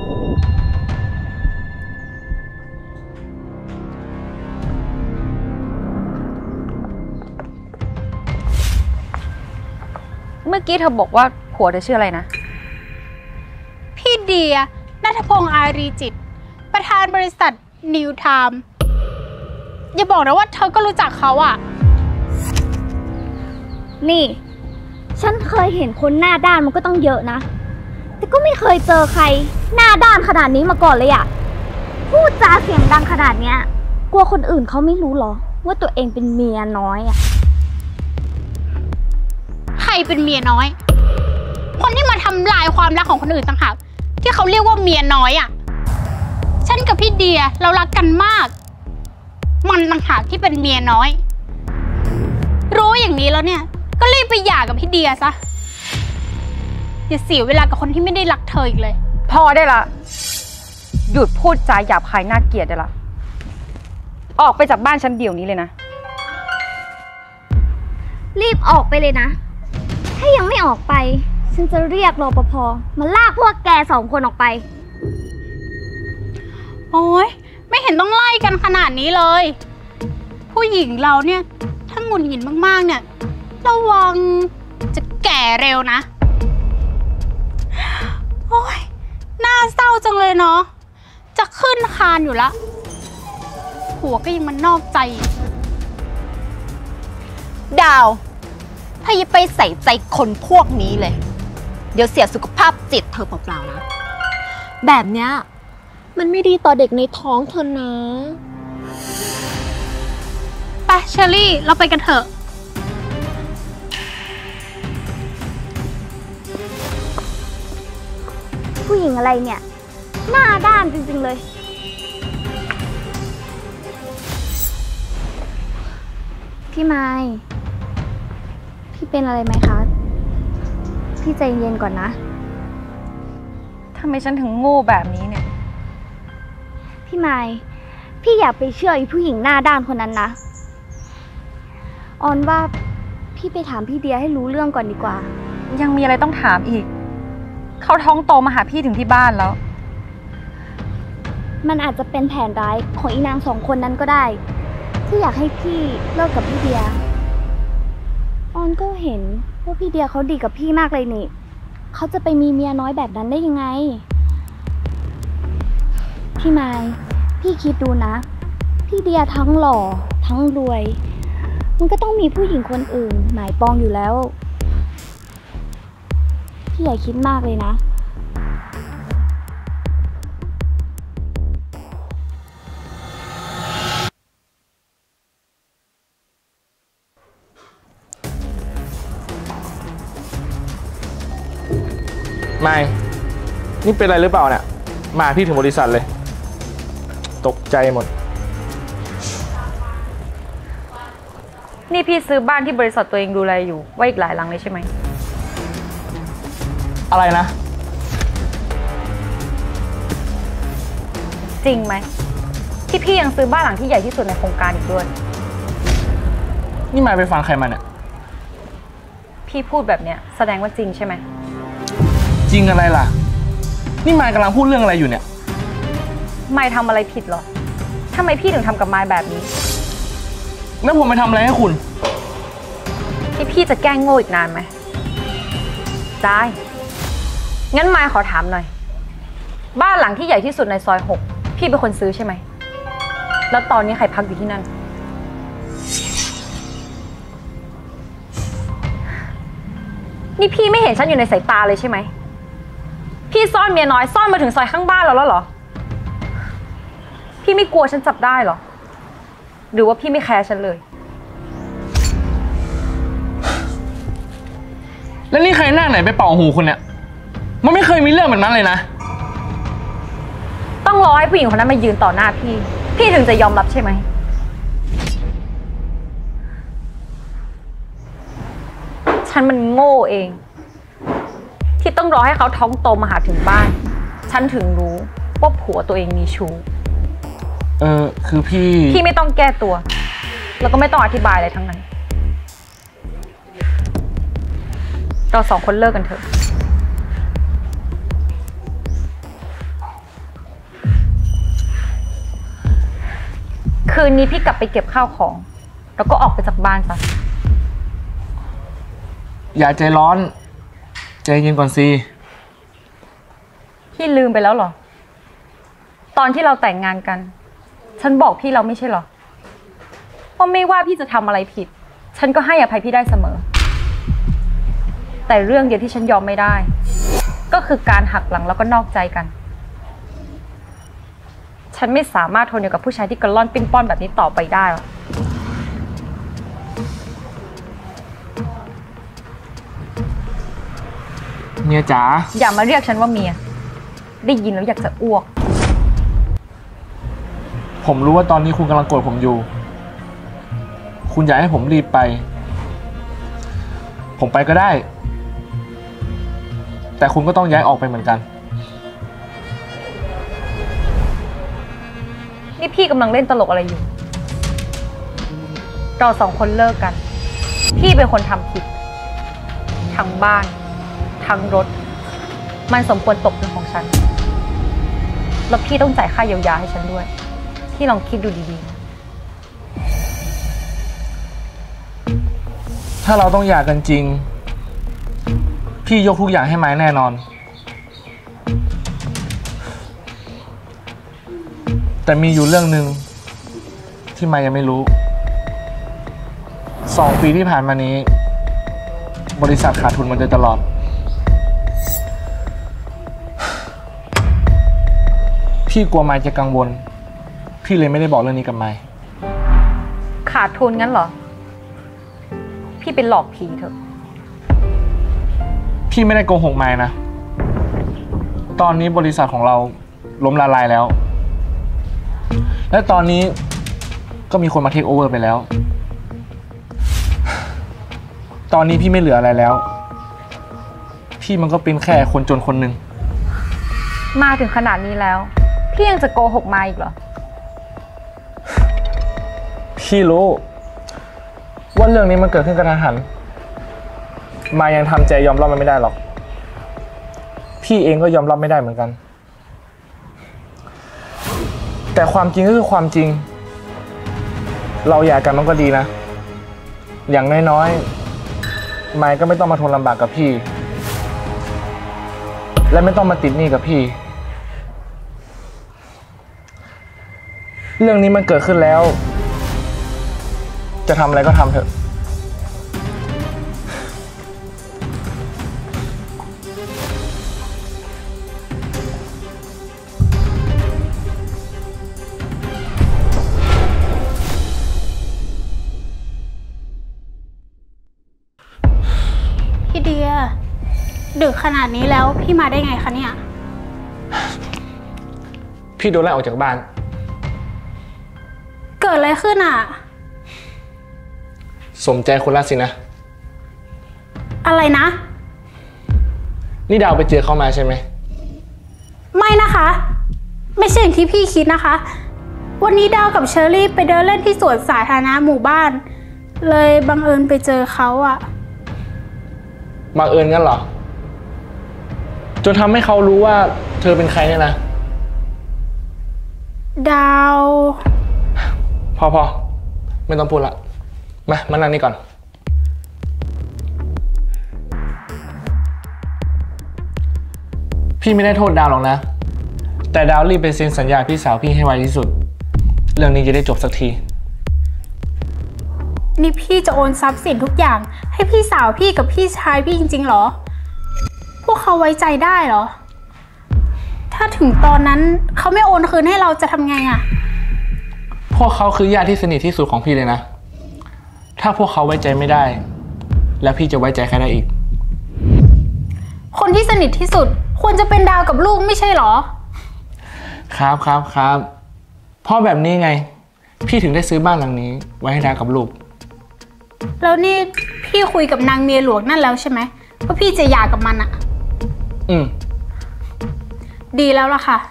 H: เมื่อกี้เธอบอกว่าผัวเธอชื่ออะไรนะ
I: พี่เดียณัฐพงษ์อารีจิต ประธานบริษัทนิวไทม์อย่าบอกนะว่าเธอก็รู้จักเขาอะ
C: นี่ ฉันเคยเห็นคนหน้าด้านมันก็ต้องเยอะนะ แต่ก็ไม่เคยเจอใครหน้าด้านขนาดนี้มาก่อนเลยอะพูดจาเสียงดังขนาดเนี้ยกลัวคนอื่นเขาไม่รู้หรอว่าตัวเองเป็นเมียน้อยอะ
I: ใครเป็นเมียน้อย คนที่มาทำลายความรักของคนอื่นต่างหากที่เขาเรียกว่าเมียน้อยอะฉันกับพี่เดียเรารักกันมาก มันต่างหากที่เป็นเมียน้อย รู้อย่างนี้แล้วเนี่ยก็รีบไปหย่ากับพี่เดียซะอย่าเสียเวลากับคนที่ไม่ได้รักเธออีกเลย
H: พอได้ละหยุดพูดจาหยาบคายน่าเกลียดได้ละออกไปจากบ้านฉันเดี๋ยวนี้เลยนะ
C: รีบออกไปเลยนะถ้ายังไม่ออกไปฉันจะเรียกรปภมาลากพวกแกสองคนออกไป
I: โอ๊ยไม่เห็นต้องไล่กันขนาดนี้เลย ผู้หญิงเราเนี่ยถ้าหงุดหงิดมากๆเนี่ยระวังจะแก่เร็วนะโอ๊ยน่าเศร้าจังเลยเนาะจะขึ้นคานอยู่ละผัวก็ยังมันนอกใจ
G: ดาวถ้าอย่าไปใส่ใจคนพวกนี้เลย เดี๋ยวเสียสุขภาพจิตเธอเปล่าๆนะ แบบเนี้ยมันไม่ดีต่อเด็กในท้องเธอนะ
I: ไปเชอรี่เราไปกันเถอะ
C: ผู้หญิงอะไรเนี่ยหน้าด้านจริงๆเลยพี่ไม้พี่เป็นอะไรไหมคะพี่ใจเย็นก่อนนะ
H: ทำไมฉันถึงโง่แบบนี้เนี่ย
C: พี่ไม้พี่อย่าไปเชื่อไอ้ผู้หญิงหน้าด้านคนนั้นนะออนว่าพี่ไปถามพี่เดียให้รู้เรื่องก่อนดีกว่า
H: ยังมีอะไรต้องถามอีกเขาท้องโตมาหาพี่ถึงที่บ้านแล้ว
C: มันอาจจะเป็นแผนร้ายของอีนางสองคนนั้นก็ได้ที่อยากให้พี่เลิกกับพี่เดียออนก็เห็นว่าพี่เดียเขาดีกับพี่มากเลยนี่เขาจะไปมีเมียน้อยแบบนั้นได้ยังไงพี่ไม้พี่คิดดูนะพี่เดียทั้งหล่อทั้งรวยมันก็ต้องมีผู้หญิงคนอื่นหมายปองอยู่แล้วพี่อย่าคิดมากเลยนะ
F: ไม่นี่เป็นอะไรหรือเปล่าเนี่ยมาพี่ถึงบริษัทเลยตกใจหมด
H: นี่พี่ซื้อบ้านที่บริษัทตัวเองดูแลอยู่ไว้อีกหลายหลังเลยใช่ไหม
F: อะไรนะ
H: จริงไหมที่พี่ยังซื้อบ้านหลังที่ใหญ่ที่สุดในโครงการอีกด้วย
F: นี่มาไปฟังใครมาเนี่ย
H: พี่พูดแบบเนี้ยแสดงว่าจริงใช่ไหม
F: จริงอะไรล่ะนี่มายกำลังพูดเรื่องอะไรอยู่เนี่ย
H: มายทำอะไรผิดเหรอทำไมพี่ถึงทำกับมายแบบนี้
F: แล้วผมไปทำอะไรให้คุณ
H: ที่พี่จะแกล้งโง่อีกนานไหมได้งั้นมายขอถามหน่อยบ้านหลังที่ใหญ่ที่สุดในซอยหกพี่เป็นคนซื้อใช่ไหมแล้วตอนนี้ใครพักอยู่ที่นั่นนี่พี่ไม่เห็นฉันอยู่ในสายตาเลยใช่ไหมพี่ซ่อนเมียน้อยซ่อนมาถึงซอยข้างบ้านเราแล้วเหรอพี่ไม่กลัวฉันจับได้เหรอหรือว่าพี่ไม่แคร์ฉันเลย
F: แล้วนี่ใครหน้าไหนไปเป่าหูคุณเนี่ยมันไม่เคยมีเรื่องแบบนั้นเลยนะ
H: ต้องรอให้ผู้หญิงคนนั้นมายืนต่อหน้าพี่ พี่ถึงจะยอมรับใช่ไหม ฉันมันโง่เอง ที่ต้องรอให้เขาท้องโตมาหาถึงบ้าน ฉันถึงรู้ว่าผัวตัวเองมีชู้
F: เออคือพี่
H: พี่ไม่ต้องแก้ตัว แล้วก็ไม่ต้องอธิบายอะไรทั้งนั้น เราสองคนเลิกกันเถอะคืนนี้พี่กลับไปเก็บข้าวของแล้วก็ออกไปจากบ้านซะ
F: อย่าใจร้อนใจเย็นก่อนสิ
H: พี่ลืมไปแล้วเหรอตอนที่เราแต่งงานกันฉันบอกพี่เราไม่ใช่เหรอว่าไม่ว่าพี่จะทำอะไรผิดฉันก็ให้อภัยพี่ได้เสมอแต่เรื่องเดียวที่ฉันยอมไม่ได้ก็คือการหักหลังแล้วก็นอกใจกันฉันไม่สามารถทนอยู่กับผู้ชายที่กระล่อนปิ้นป้อนแบบนี้ต่อไปได้หรอก
F: เมียจ๋า
H: อย่ามาเรียกฉันว่าเมียได้ยินแล้วอยากจะอ้วก
F: ผมรู้ว่าตอนนี้คุณกำลังโกรธผมอยู่คุณอยากให้ผมรีบไปผมไปก็ได้แต่คุณก็ต้องย้ายออกไปเหมือนกัน
H: นี่พี่กำลังเล่นตลกอะไรอยู่เราสองคนเลิกกันพี่เป็นคนทำผิดทั้งบ้านทั้งรถมันสมควรตกเป็นของฉันแล้วพี่ต้องจ่ายค่าเยียวยาให้ฉันด้วยพี่ลองคิดดูดี
F: ๆถ้าเราต้องหย่ากันจริงพี่ยกทุกอย่างให้ไม้แน่นอนแต่มีอยู่เรื่องหนึ่งที่ไม้ยังไม่รู้สองปีที่ผ่านมานี้บริษัทขาดทุนมาโดยตลอดพี่กลัวไม้จะกังวลพี่เลยไม่ได้บอกเรื่องนี้กับไม้
H: ขาดทุนงั้นเหรอพี่เป็นหลอกผีเถอะ
F: พี่ไม่ได้โกหกไม้นะตอนนี้บริษัทของเราล้มละลายแล้วและตอนนี้ก็มีคนมาเทคโอเวอร์ไปแล้วตอนนี้พี่ไม่เหลืออะไรแล้วพี่มันก็เป็นแค่คนจนคนหนึ่ง
H: มาถึงขนาดนี้แล้วพี่ยังจะโกหกมาอีกเหรอ
F: พี่รู้ว่าเรื่องนี้มันเกิดขึ้นกระทันหันมายังทำใจยอมรับมันไม่ได้หรอกพี่เองก็ยอมรับไม่ได้เหมือนกันแต่ความจริงก็คือความจริงเราหย่ากันมันก็ดีนะอย่างน้อยๆไมค์ก็ไม่ต้องมาทนลำบากกับพี่และไม่ต้องมาติดหนี้กับพี่เรื่องนี้มันเกิดขึ้นแล้วจะทำอะไรก็ทำเถอะ
I: พี่เดียดึกขนาดนี้แล้วพี่มาได้ไงคะเนี่ย
F: พี่โดนไล่ออกจากบ้าน
I: เกิดอะไรขึ้นอ่ะ
F: สมใจคนละสินะ
I: อะไรนะ
F: นี่ดาวไปเจอเขามาใช่ไหม
I: ไม่นะคะไม่ใช่อย่างที่พี่คิดนะคะวันนี้ดาวกับเชอรี่ไปเดินเล่นที่สวนสาธารณะหมู่บ้านเลยบังเอิญไปเจอเขาอ่ะ
F: บังเอิญงั้นเหรอจนทำให้เขารู้ว่าเธอเป็นใครเนี่ยนะ
I: ดาว
F: พอพอไม่ต้องพูดละมามานั่งนี่ก่อนพี่ไม่ได้โทษดาวหรอกนะแต่ดาวรีบไปเซ็นสัญญาพี่สาวพี่ให้ไวที่สุดเรื่องนี้จะได้จบสักที
I: นี่พี่จะโอนทรัพย์สินทุกอย่างให้พี่สาวพี่กับพี่ชายพี่จริงๆเหรอพวกเขาไว้ใจได้เหรอถ้าถึงตอนนั้นเขาไม่โอนคืนให้เราจะทำไงอะ
F: ผวกเขาคือญาติที่สนิทที่สุดของพี่เลยนะ ถ้าพวกเขาไว้ใจไม่ได้ แล้วพี่จะไว้ใจใครได้อีก
I: คนที่สนิทที่สุดควรจะเป็นดาวกับลูกไม่ใช่หรอ
F: ครับครับครับเพราะแบบนี้ไง พี่ถึงได้ซื้อบ้านหลังนี้ ไว้ให้ดาวกับลูก
I: แล้วนี่พี่คุยกับนางเมียหลวงนั่นแล้วใช่ไหมว่าพี่จะหย่ากับมันอะ
F: อืม
I: ดีแล้วล่ะค่ะ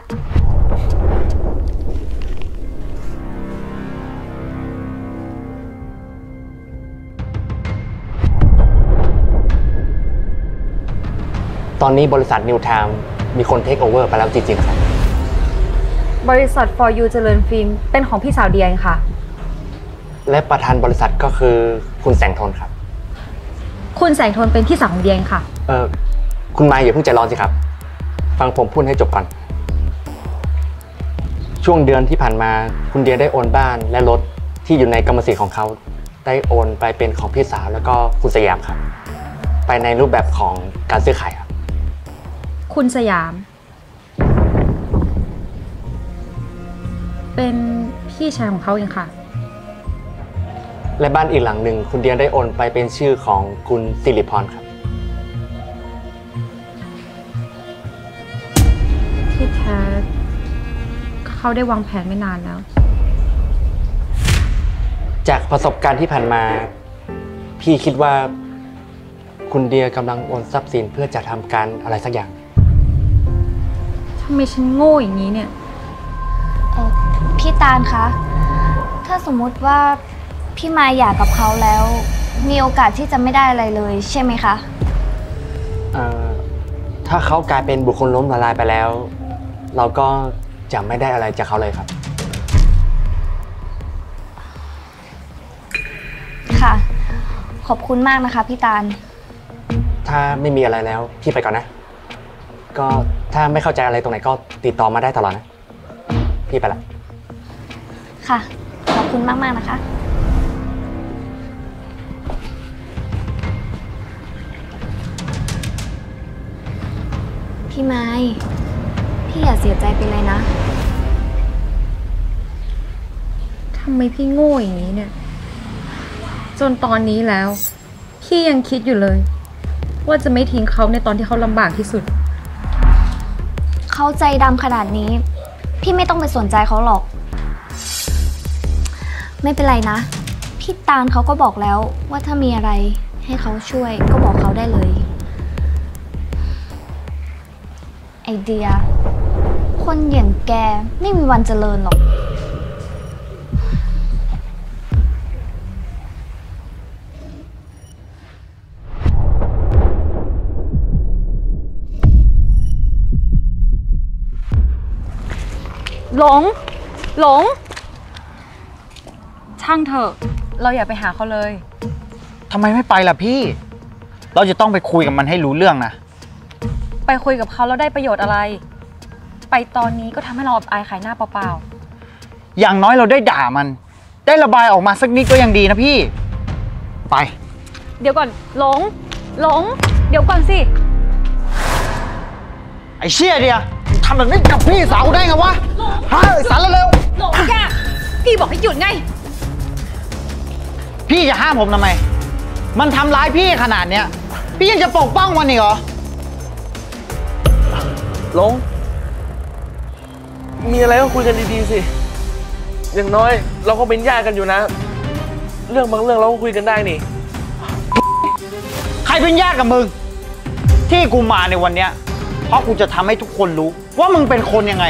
J: ตอนนี้บริษัท New Time มีคนเทคโอเวอร์ไปแล้วจริงๆครับ
H: บริษัท For You เจริญฟิล์มเป็นของพี่สาวเดียเองค่ะ
J: และประธานบริษัทก็คือคุณแสงทนครับ
H: คุณแสงทนเป็นพี่สาวของเดียเองค่ะ
J: เออคุณมายอย่าเพิ่งใจร้อนสิครับ ฟังผมพูดให้จบก่อน ช่วงเดือนที่ผ่านมาคุณเดียได้โอนบ้านและรถที่อยู่ในกรรมสิทธิ์ของเขาได้โอนไปเป็นของพี่สาวแล้วก็คุณสยามครับ ไปในรูปแบบของการซื้อขายครับ
H: คุณสยาม เป็นพี่ชายของเขาเองค่ะ
J: และบ้านอีกหลังหนึ่งคุณเดียได้โอนไปเป็นชื่อของคุณสิริพรครับ
H: ที่แท้เขาได้วางแผนไม่นานแล้ว
J: จากประสบการณ์ที่ผ่านมาพี่คิดว่าคุณเดียกำลังโอนทรัพย์สินเพื่อจะทำการอะไรสักอย่าง
H: ทำไมฉันโง่อย่างนี้เนี่ย
C: เออพี่ตาลคะ ถ้าสมมุติว่าพี่มายหย่ากับเขาแล้ว มีโอกาสที่จะไม่ได้อะไรเลยใช่ไหมคะ
J: เอ่อถ้าเขากลายเป็นบุคคลล้มละลายไปแล้ว เราก็จะไม่ได้อะไรจากเขาเลยครับ
C: ค่ะ ขอบคุณมากนะคะพี่ตาล
J: ถ้าไม่มีอะไรแล้วพี่ไปก่อนนะ ก็ถ้าไม่เข้าใจอะไรตรงไหนก็ติดต่อมาได้ตลอดนะ พี่ไปละ
C: ค่ะ ขอบคุณมากมากนะคะ พี่ไม้พี่อย่าเสียใจไปเลยนะ
H: ทำไมพี่โง่อย่างนี้เนี่ย จนตอนนี้แล้ว พี่ยังคิดอยู่เลย ว่าจะไม่ทิ้งเขาในตอนที่เขาลำบากที่สุด
C: เขาใจดำขนาดนี้ พี่ไม่ต้องไปสนใจเขาหรอก ไม่เป็นไรนะ พี่ตาลเขาก็บอกแล้วว่าถ้ามีอะไรให้เขาช่วยก็บอกเขาได้เลย ไอเดีย คนอย่างแกไม่มีวันเจริญหรอก
H: หลง หลง ช่างเถอะ เราอย่าไปหาเขาเลย
K: ทำไมไม่ไปล่ะพี่ เราจะต้องไปคุยกับมันให้รู้เรื่องนะ
H: ไปคุยกับเขาแล้วได้ประโยชน์อะไร ไปตอนนี้ก็ทำให้เราอับอายขายหน้าเปล่า
K: อย่างน้อยเราได้ด่ามัน ได้ระบายออกมาสักนิดก็ยังดีนะพี่ ไป
H: ๆ เดี๋ยวก่อน หลง หลง เดี๋ยวก่อนสิ
K: ไอ้เชี่ยเดียทำแบบนี้กับพี่สาวได้ไงวะฮะไอ้สารเร็ว
H: หลงแกพี่บอกให้หยุดไง
K: พี่จะห้ามผมทำไม มันทำร้ายพี่ขนาดเนี้ย พี่ยังจะปกป้องมันอีกเหรอ
F: หลง มีอะไรก็คุยกันดีๆสิ อย่างน้อยเราก็เป็นญาติกันอยู่นะ เรื่องบางเรื่องเราก็คุยกันได้นี่
K: ใครเป็นญาติกับมึง ที่กูมาในวันเนี้ยเพราะกูจะทำให้ทุกคนรู้ว่ามึงเป็นคนยังไง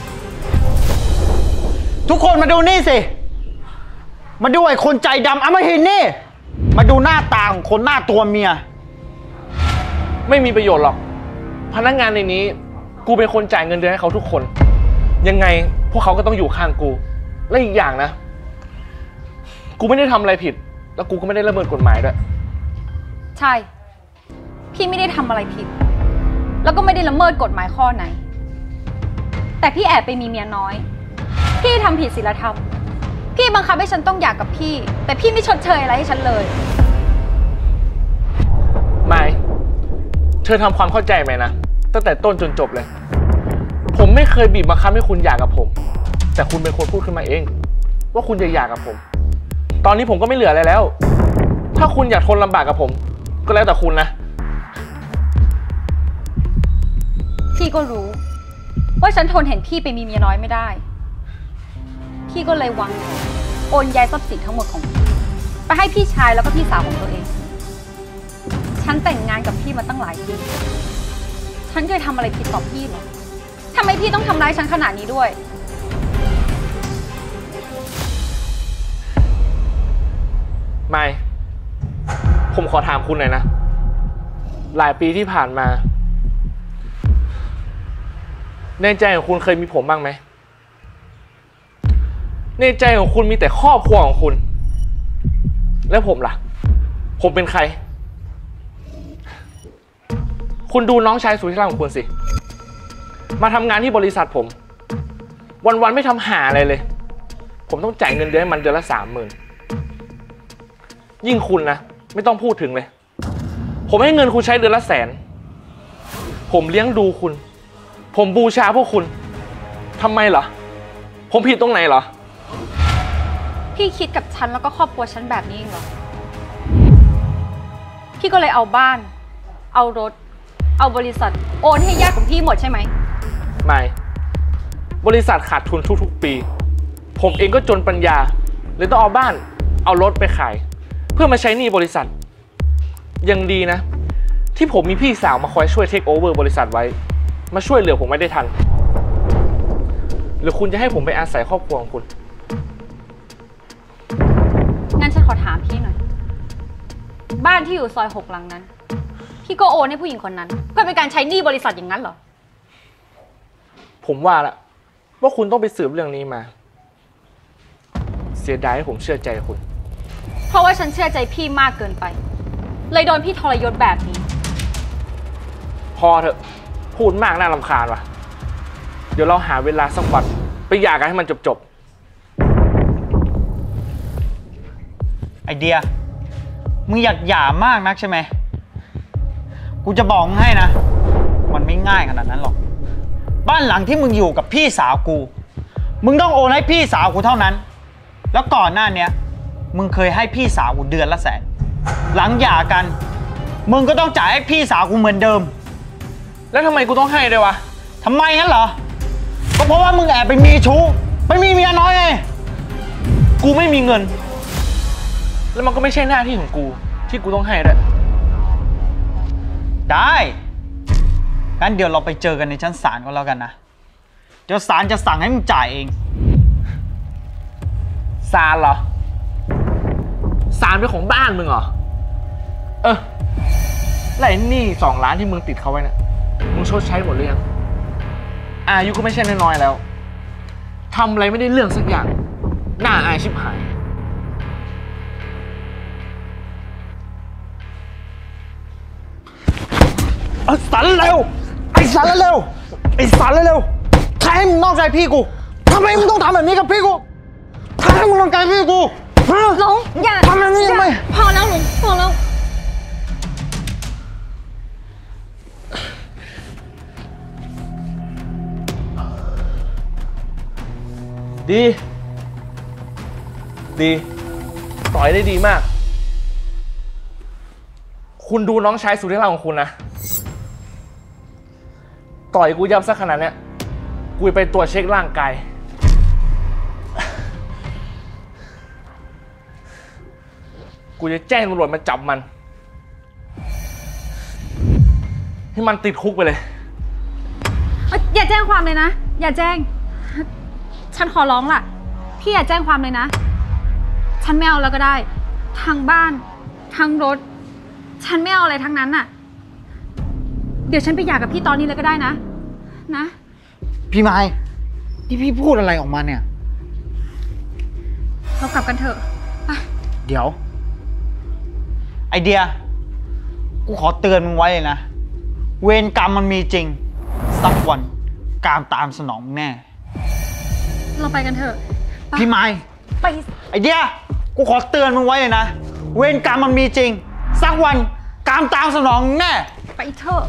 K: ทุกคนมาดูนี่สิ มาดูไอ้คนใจดำอมหินนี่ มาดูหน้าตาของคนหน้าตัวเมีย
F: ไม่มีประโยชน์หรอก พนักงานในนี้ กูเป็นคนจ่ายเงินเดือนให้เขาทุกคน ยังไงพวกเขาก็ต้องอยู่ข้างกู และอีกอย่างนะ กูไม่ได้ทำอะไรผิด แล้วกูก็ไม่ได้ละเมิดกฎหมายด้วย
H: ใช่ พี่ไม่ได้ทำอะไรผิด แล้วก็ไม่ได้ละเมิดกฎหมายข้อไหน แต่พี่แอบไปมีเมียน้อย พี่ทำผิดศีลธรรม พี่บังคับให้ฉันต้องหย่ากับพี่ แต่พี่ไม่ชดเชยอะไรให้ฉันเลย
F: ไม่ เธอทำความเข้าใจไหมนะ ตั้งแต่ต้นจนจบเลย ผมไม่เคยบีบบังคับให้คุณหย่ากับผม แต่คุณเป็นคนพูดขึ้นมาเอง วว่าคุณจะหย่ากับผม ตอนนี้ผมก็ไม่เหลืออะไรแล้ว ถ้าคุณอยากทนลำบากกับผม ก็แล้วแต่คุณนะ
H: พี่ก็รู้ว่าฉันทนเห็นพี่ไปมีเมียน้อยไม่ได้ พี่ก็เลยวางแผนโอนย้ายทรัพย์สินทั้งหมดของพี่ไปให้พี่ชายแล้วก็พี่สาวของตัวเอง ฉันแต่งงานกับพี่มาตั้งหลายปี ฉันเคยทำอะไรผิดต่อพี่เหรอทำไมพี่ต้องทำร้ายฉันขนาดนี้ด้วย
F: ไม่ ผมขอถามคุณหน่อยนะ หลายปีที่ผ่านมา ในใจของคุณเคยมีผมบ้างไหม ในใจของคุณมีแต่ครอบครัวของคุณ แล้วผมล่ะ ผมเป็นใคร คุณดูน้องชายสุดที่รักของคุณสิ มาทำงานที่บริษัทผม วันๆไม่ทำหาอะไรเลย ผมต้องจ่ายเงินเดือนให้มันเดือนละสามหมื่นยิ่งคุณนะไม่ต้องพูดถึงเลย ผมให้เงินคุณใช้เดือนละแสน ผมเลี้ยงดูคุณ ผมบูชาพวกคุณทำไมเหรอ ผมผิดตรงไหนเหรอ
H: พี่คิดกับฉันแล้วก็ครอบครัวฉันแบบนี้เองเหรอพี่ก็เลยเอาบ้าน เอารถ เอาบริษัทโอนให้ญาติของพี่หมดใช่ไหม
F: ไม่ บริษัทขาดทุนทุกๆปี ผมเองก็จนปัญญาเลยต้องเอาบ้าน เอารถไปขาย เพื่อมาใช้หนี้บริษัท ยังดีนะที่ผมมีพี่สาวมาคอยช่วยเทคโอเวอร์บริษัทไว้ มาช่วยเหลือผมไม่ได้ทัน หรือคุณจะให้ผมไปอาศัยครอบครัวของคุณ
H: งั้นฉันขอถามพี่หน่อย บ้านที่อยู่ซอยหกหลังนั้นพี่ก็โอนให้ผู้หญิงคนนั้น เพื่อเป็นการใช้หนี้บริษัทอย่างนั้นเหรอ
F: ผมว่าละว่าคุณต้องไปสืบเรื่องนี้มา เสียดายให้ผมเชื่อใจคุณ
H: เพราะว่าฉันเชื่อใจพี่มากเกินไป เลยโดนพี่ทรยศแบบนี้
F: พอเถอะพูดมากน่ารำคาญว่ะ เดี๋ยวเราหาเวลาสักวันไปหย่ากันให้มันจบ
K: ๆไอเดียมึงอยากหย่ามากนักใช่ไหมกูจะบอกมึงให้นะมันไม่ง่ายขนาดนั้นหรอกบ้านหลังที่มึงอยู่กับพี่สาวกูมึงต้องโอนให้พี่สาวกูเท่านั้นแล้วก่อนหน้านี้มึงเคยให้พี่สาวกูเดือนละแสนหลังหย่ากันมึงก็ต้องจ่ายให้พี่สาวกูเหมือนเดิม
F: แล้วทำไมกูต้องให้ด้วยวะ
K: ทำไมงั้นเหรอก็เพราะว่ามึงแอบไปมีชู้ไปมีเมียน้อยไง
F: กูไม่มีเงินแล้วมันก็ไม่ใช่หน้าที่ของกูที่กูต้องให้ด้วย
K: ได้งั้นเดี๋ยวเราไปเจอกันในชั้นศาลก็แล้วกันนะเดี๋ยวศาลจะสั่งให้มึงจ่ายเอง
F: ศาลเหรอศาลเป็นของบ้านมึงเหรอเออแล้วไอ้หนี้สองล้านที่มึงติดเขาไว้เนี่ยมึงชดใช้หมดหรือยังอายุก็ไม่ใช่น้อยๆแล้วทำอะไรไม่ได้เรื่องสักอย่างน่าอายชิบหาย
K: ไอ้สันเร็วไอ้สันเร็วไอ้สันเร็วใครให้มึงนอกใจพี่กูทำไมมึงต้องทำแบบนี้กับพี่กูใครให้มึงนอกใจพี่กู
H: หลงอย่า
K: ทำแบบนี้ทำไม
H: พอแล้วหลงพอแล้ว
F: ดีดีต่อยได้ดีมากคุณดูน้องชายสุดที่รักของคุณนะต่อยกูยับซะขนาดเนี้ยกูไปตรวจเช็คร่างกายกูจะแจ้งตำรวจมาจับมันให้มันติดคุกไปเลย
H: อย่าแจ้งความเลยนะอย่าแจ้งฉันขอร้องล่ะพี่อย่าแจ้งความเลยนะฉันไม่เอาแล้วก็ได้ทางบ้านทางรถฉันไม่เอาอะไรทั้งนั้นน่ะเดี๋ยวฉันไปหย่ากับพี่ตอนนี้เลยก็ได้นะนะ
K: พี่ไม้ที่พี่พูดอะไรออกมาเนี่ย
H: เรากลับกันเถอะไป
K: เดี๋ยวไอเดียกูขอเตือนมึงไว้เลยนะเวรกรรมมันมีจริงสักวันกรรมตามสนองแน่
H: เราไปกันเถอะ
K: พี่ไม้
H: ไป
K: ไอเดียกูขอเตือนมึงไว้เลยนะเวรกรรมมันมีจริงสักวันกรรมตามสนองแน่
H: ไปเถอะ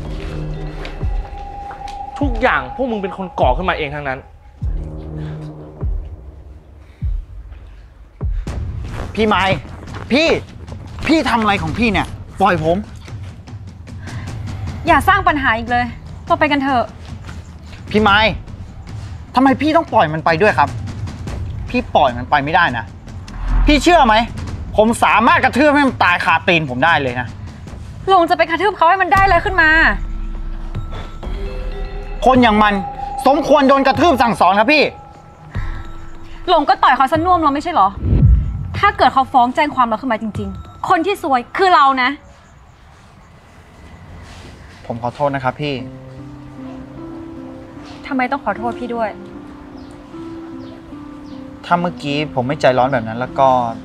F: ทุกอย่างพวกมึงเป็นคนก่อขึ้นมาเองทั้งนั้น
K: พี่ไม้พี่ พี่ทำอะไรของพี่เนี่ย ปล่อยผม
H: อย่าสร้างปัญหาอีกเลยเราไปกันเถอะ
K: พี่ไม้ทำไมพี่ต้องปล่อยมันไปด้วยครับ พี่ปล่อยมันไปไม่ได้นะ พี่เชื่อไหม ผมสามารถกระทืบให้มันตายคาตีนผมได้เลยนะ
H: หลงจะไปกระทืบเขาให้มันได้เลยขึ้นมา
K: คนอย่างมันสมควรโดนกระทืบสั่งสอนครับพี่
H: หลงก็ต่อยเขาซะน่วมเราไม่ใช่เหรอ ถ้าเกิดเขาฟ้องแจ้งความเราขึ้นมาจริงๆ คนที่ซวยคือเรานะ
K: ผมขอโทษนะครับพี่
H: ทำไมต้องขอโทษพี่ด้วย
K: ถ้าเมื่อกี้ผมไม่ใจร้อนแบบนั้นแล้วก็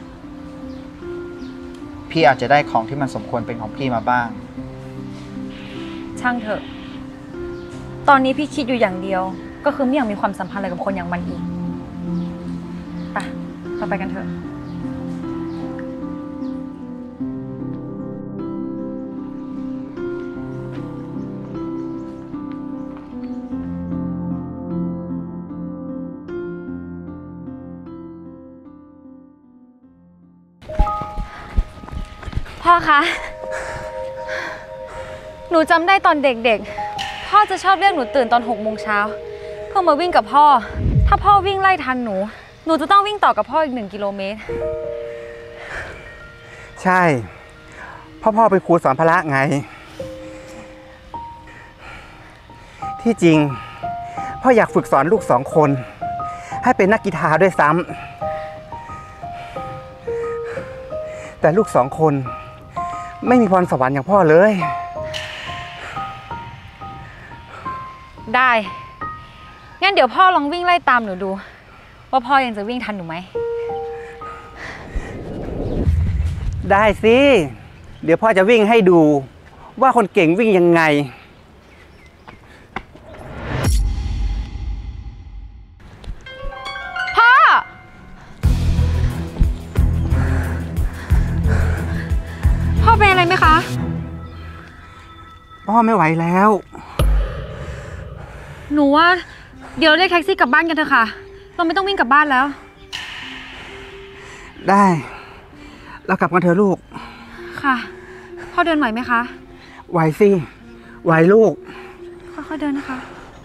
K: พี่อาจจะได้ของที่มันสมควรเป็นของพี่มาบ้าง
H: ช่างเถอะ ตอนนี้พี่คิดอยู่อย่างเดียว ก็คือไม่อยากมีความสัมพันธ์อะไรกับคนอย่างมันอีก ไป เราไปกันเถอะ พ่อคะ หนูจำได้ตอนเด็กๆ พ่อจะชอบเรียกหนูตื่นตอนหกโมงเช้าเพื่อมาวิ่งกับพ่อ ถ้าพ่อวิ่งไล่ทันหนู หนูจะต้องวิ่งต่อกับพ่ออีกหนึ่งกิโลเมตร
L: ใช่พ่อพ่อเป็นครูสอนพละไง ที่จริงพ่ออยากฝึกสอนลูกสองคน ให้เป็นนักกีฬาด้วยซ้ำแต่ลูกสองคนไม่มีพรสวรรค์อย่างพ่อเลย
H: ได้ งั้นเดี๋ยวพ่อลองวิ่งไล่ตามหนูดู ว่าพ่อยังจะวิ่งทันหนูไหม
L: ได้สิ เดี๋ยวพ่อจะวิ่งให้ดูว่าคนเก่งวิ่งยังไง
H: พ่อ พ่อเป็นอะไรไหมคะ
L: พ่อไม่ไหวแล้ว
H: หนูว่าเดี๋ยวเรียกแท็กซี่กลับบ้านกันเถอะค่ะ เราไม่ต้องวิ่งกลับบ้านแล้ว
L: ได้เรากลับกันเถอะลูก
H: ค่ะ พ่อเดินไหวไหมคะ
L: ไหวสิไหวลูก
H: ค่อยๆเดินนะคะ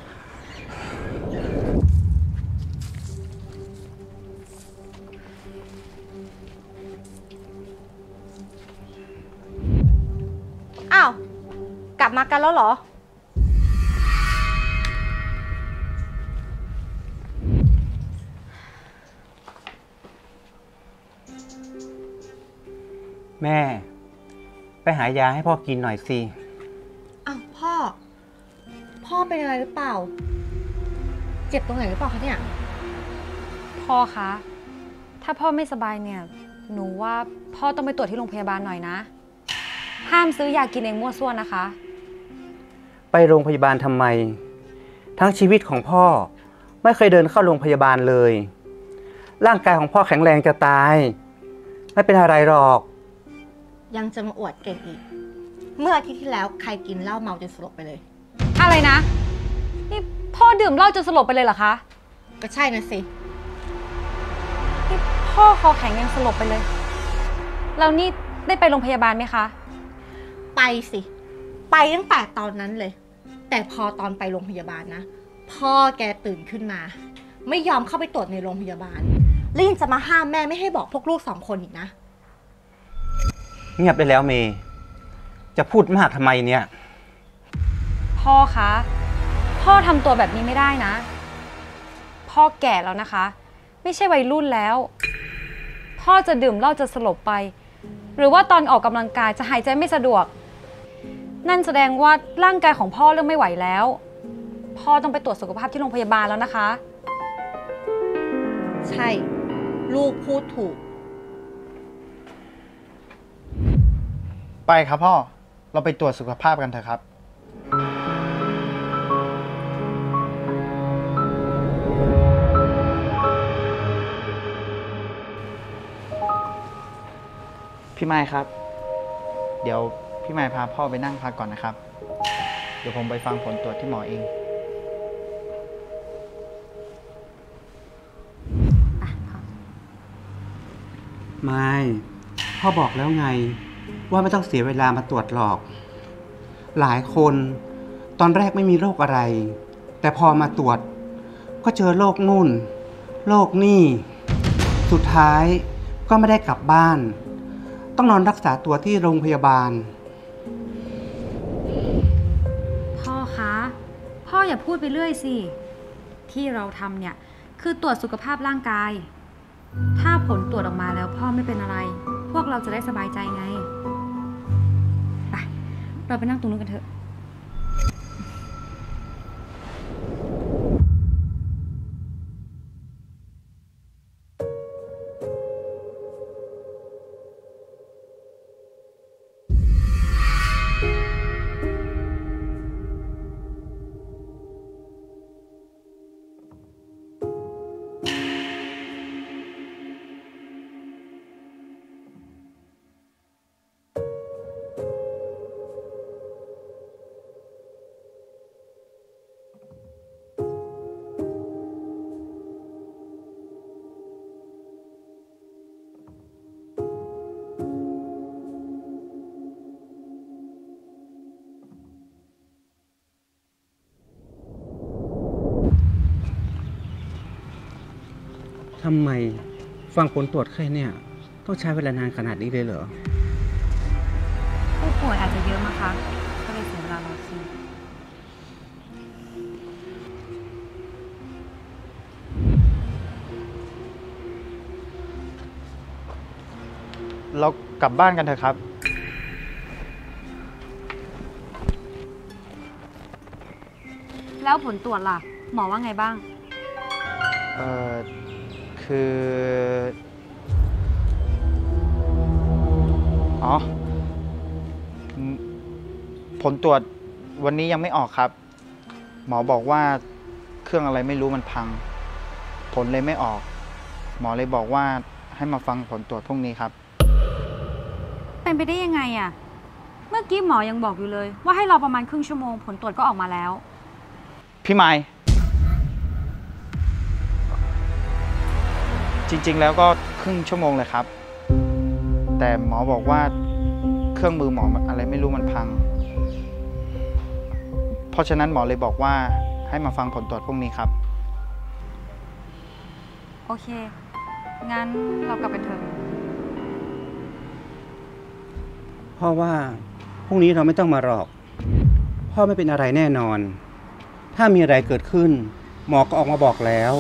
G: อ้าว กลับมากันแล้วเหรอ
L: แม่ไปหายาให้พ่อกินหน่อยสิ
G: อ้าวพ่อ พ่อเป็นอะไรหรือเปล่า เจ็บตรงไหนหรือเปล่าคะเนี่ย
H: พ่อคะ ถ้าพ่อไม่สบายเนี่ย หนูว่าพ่อต้องไปตรวจที่โรงพยาบาลหน่อยนะ ห้ามซื้อยากินเองมั่วซั่วนะคะ
L: ไปโรงพยาบาลทำไม ทั้งชีวิตของพ่อไม่เคยเดินเข้าโรงพยาบาลเลย ร่างกายของพ่อแข็งแรงจะตาย ไม่เป็นอะไรหรอก
G: ยังจะมาอวดเก่งอีก เมื่ออาทิตย์ที่แล้วใครกินเหล้าเมาจนสลบไปเลย
H: อะไรนะ นี่พ่อดื่มเหล้าจนสลบไปเลยเหรอคะ
G: ก็ใช่นะสิ
H: นี่พ่อคอแข็งยังสลบไปเลย แล้วนี่ได้ไปโรงพยาบาลไหมคะ
G: ไปสิ ไปตั้งแต่ตอนนั้นเลย แต่พอตอนไปโรงพยาบาลนะ พ่อแกตื่นขึ้นมา ไม่ยอมเข้าไปตรวจในโรงพยาบาลแล้วยังจะมาห้ามแม่ไม่ให้บอกพวกลูกสองคนอีกนะ
L: เงียบได้แล้วเมย์จะพูดมากทำไมเนี่ย
H: พ่อคะ พ่อทำตัวแบบนี้ไม่ได้นะ พ่อแก่แล้วนะคะ ไม่ใช่วัยรุ่นแล้ว พ่อจะดื่มเหล้าจะสลบไป หรือว่าตอนออกกำลังกายจะหายใจไม่สะดวก นั่นแสดงว่าร่างกายของพ่อเริ่มไม่ไหวแล้ว พ่อต้องไปตรวจสุขภาพที่โรงพยาบาลแล้วนะคะ
G: ใช่ ลูกพูดถูก
K: ไปครับพ่อ เราไปตรวจสุขภาพกันเถอะครับ พี่ไม้ครับ เดี๋ยวพี่ไม้พาพ่อไปนั่งพักก่อนนะครับ เดี๋ยวผมไปฟังผลตรวจที่หมอเอง
H: พ
L: ไม่พ่อบอกแล้วไงว่าไม่ต้องเสียเวลามาตรวจหรอกหลายคนตอนแรกไม่มีโรคอะไรแต่พอมาตรวจก็เจอโรคนู่นโรคนี่สุดท้ายก็ไม่ได้กลับบ้านต้องนอนรักษาตัวที่โรงพยาบาล
H: พ่อคะพ่ออย่าพูดไปเรื่อยสิที่เราทำเนี่ยคือตรวจสุขภาพร่างกายถ้าผลตรวจออกมาแล้วพ่อไม่เป็นอะไรพวกเราจะได้สบายใจไงไปเราไปนั่งตรงนู้นกันเถอะ
L: ทำไมฟังผลตรวจแค่เนี่ยต้องใช้เวลานานขนาดนี้เลยเหรอ
H: ผู้ป่วยอาจจะเยอะมั้งคะก็เลยเสียเวลารอคิว
K: เรากลับบ้านกันเถอะครับ
H: แล้วผลตรวจล่ะหมอว่าไงบ้าง
K: เอ่อคืออ๋อผลตรวจวันนี้ยังไม่ออกครับหมอบอกว่าเครื่องอะไรไม่รู้มันพังผลเลยไม่ออกหมอเลยบอกว่าให้มาฟังผลตรวจพรุ่งนี้ครับ
H: เป็นไปได้ยังไงอะเมื่อกี้หมอยังบอกอยู่เลยว่าให้รอประมาณครึ่งชั่วโมงผลตรวจก็ออกมาแล้ว
K: พี่ไมค์จริงๆแล้วก็ครึ่งชั่วโมงเลยครับแต่หมอบอกว่าเครื่องมือหมออะไรไม่รู้มันพังเพราะฉะนั้นหมอเลยบอกว่าให้มาฟังผลตรวจพรุ่งนี้ครับ
H: โอเคงั้นเรากลับกันเถอะ
L: พ่อว่าพรุ่งนี้เราไม่ต้องมาหรอกพ่อไม่เป็นอะไรแน่นอนถ้ามีอะไรเกิดขึ้นหมอก็ออกมาบอกแล้ว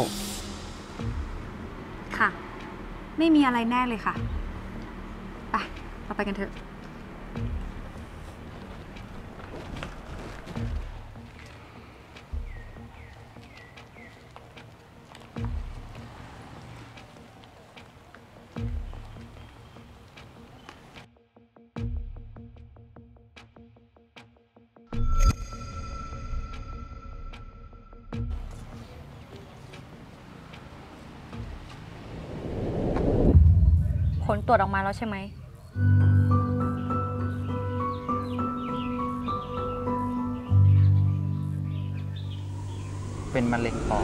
H: ค่ะไม่มีอะไรแน่เลยค่ะไปเราไปกันเถอะผลตรวจออกมาแล้วใช่ไหม
K: เป็นมะเร็งปอด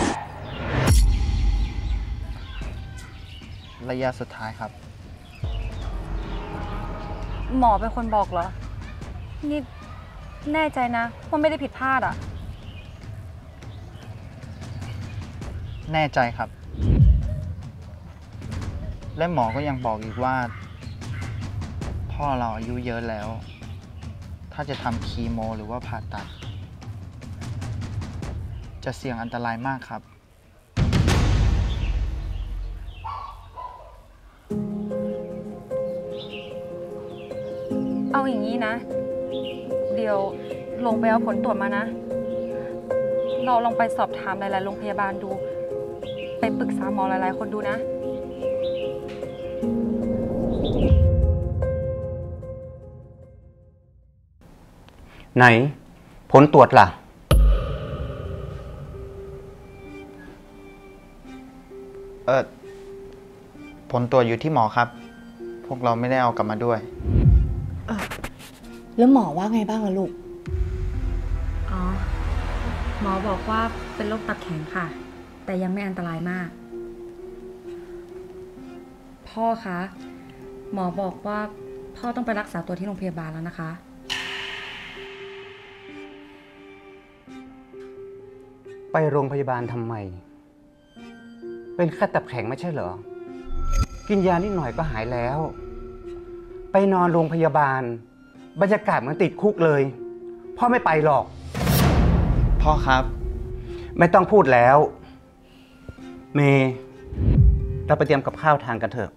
K: ระยะสุดท้ายครับ
H: หมอเป็นคนบอกเหรอนี่แน่ใจนะว่าไม่ได้ผิดพลาดอ่ะ
K: แน่ใจครับและหมอก็ยังบอกอีกว่าพ่อเราอายุเยอะแล้วถ้าจะทำคีโมหรือว่าผ่าตัดจะเสี่ยงอันตรายมากครับ
H: เอาอย่างนี้นะเดี๋ยวลงไปเอาผลตรวจมานะเราลองไปสอบถามหลายๆโรงพยาบาลดูไปปรึกษาหมอหลายๆคนดูนะ
L: ไหนผลตรวจล่ะ
K: เออผลตรวจอยู่ที่หมอครับพวกเราไม่ได้เอากลับมาด้วย
G: เออแล้วหมอว่าไงบ้างล่ะลูก
H: อ๋อหมอบอกว่าเป็นโรคตับแข็งค่ะแต่ยังไม่อันตรายมากพ่อคะหมอบอกว่าพ่อต้องไปรักษาตัวที่โรงพยาบาลแล้วนะคะ
L: ไปโรงพยาบาลทำไมเป็นแค่ตับแข็งไม่ใช่เหรอกินยานิดหน่อยก็หายแล้วไปนอนโรงพยาบาลบรรยากาศเหมือนติดคุกเลยพ่อไม่ไปหรอก
K: พ่อครับ
L: ไม่ต้องพูดแล้วเมย์เราไปเตรียมกับข้าวทานกันเถอะ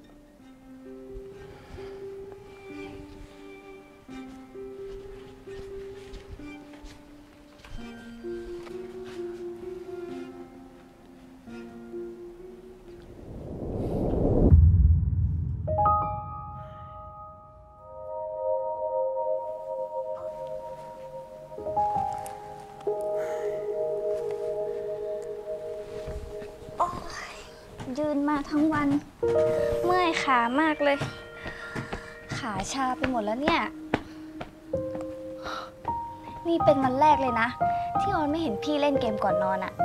C: ยืนมาทั้งวันเมื่อยขามากเลยขาชาไปหมดแล้วเนี่ยนี่เป็นวันแรกเลยนะที่ออนไม่เห็นพี่เล่นเกมก่อนนอนอะ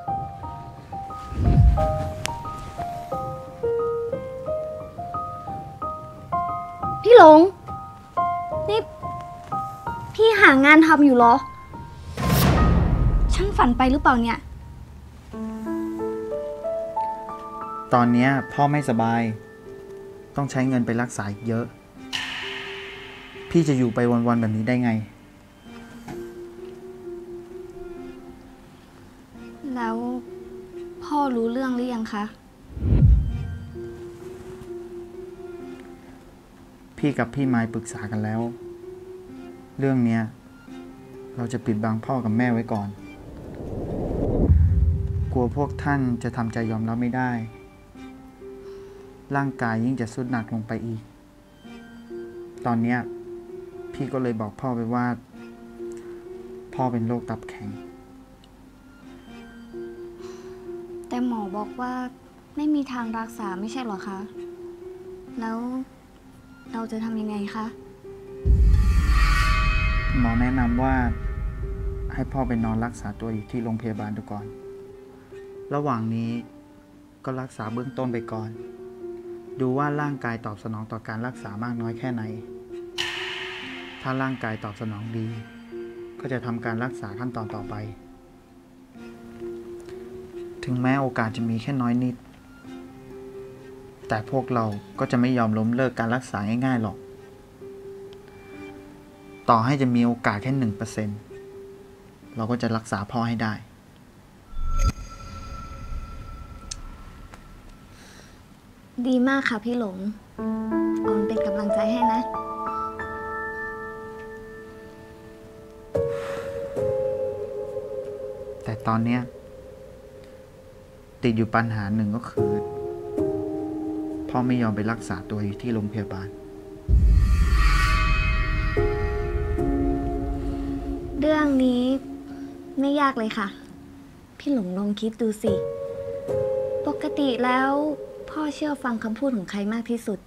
C: พี่หลงนี่พี่หางานทำอยู่เหรอฉันฝันไปหรือเปล่าเนี่ย
M: ตอนนี้พ่อไม่สบายต้องใช้เงินไปรักษาอีกเยอะพี่จะอยู่ไปวันๆแบบนี้ได้ไง
C: แล้วพ่อรู้เรื่องหรือยังคะ
M: พี่กับพี่ไม้ปรึกษากันแล้วเรื่องเนี้ยเราจะปิดบังพ่อกับแม่ไว้ก่อนกลัวพวกท่านจะทำใจยอมรับไม่ได้ร่างกายยิ่งจะทรุดหนักลงไปอีกตอนนี้พี่ก็เลยบอกพ่อไปว่าพ่อเป็นโรคตับแข็ง
C: แต่หมอบอกว่าไม่มีทางรักษาไม่ใช่หรอคะแล้วเราจะทำยังไงคะ
M: หมอแนะนำว่าให้พ่อไปนอนรักษาตัวอยู่ที่โรงพยาบาลดูก่อนระหว่างนี้ก็รักษาเบื้องต้นไปก่อนดูว่าร่างกายตอบสนองต่อการรักษามากน้อยแค่ไหนถ้าร่างกายตอบสนองดีก็จะทำการรักษาขั้นตอนต่อไปถึงแม้โอกาสจะมีแค่น้อยนิดแต่พวกเราก็จะไม่ยอมล้มเลิกการรักษาง่ายๆหรอกต่อให้จะมีโอกาสแค่หนึ่งเปอร์เซ็นต์เราก็จะรักษาพ่อให้ได้
C: ดีมากค่ะพี่หลงออนเป็นกำลังใจให้นะ
M: แต่ตอนเนี้ยติดอยู่ปัญหาหนึ่งก็คือพ่อไม่ยอมไปรักษาตัวอยู่ที่โรงพยาบาล
C: เรื่องนี้ไม่ยากเลยค่ะพี่หลงลองคิดดูสิปกติแล้วพ่อเชื่อฟังคำพูดของใครมากที่สุด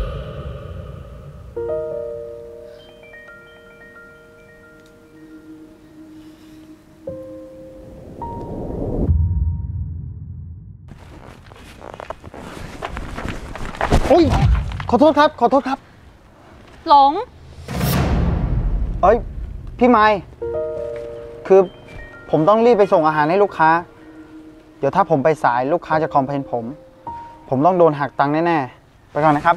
F: โอ้ยขอโทษครับขอโทษครับ
H: หลง
F: เอ้ยพี่ไม้คือผมต้องรีบไปส่งอาหารให้ลูกค้าเดี๋ยวถ้าผมไปสายลูกค้าจะคอมเพลนผมผมต้องโดนหักตังค์แน่ๆไปก่อนนะครับ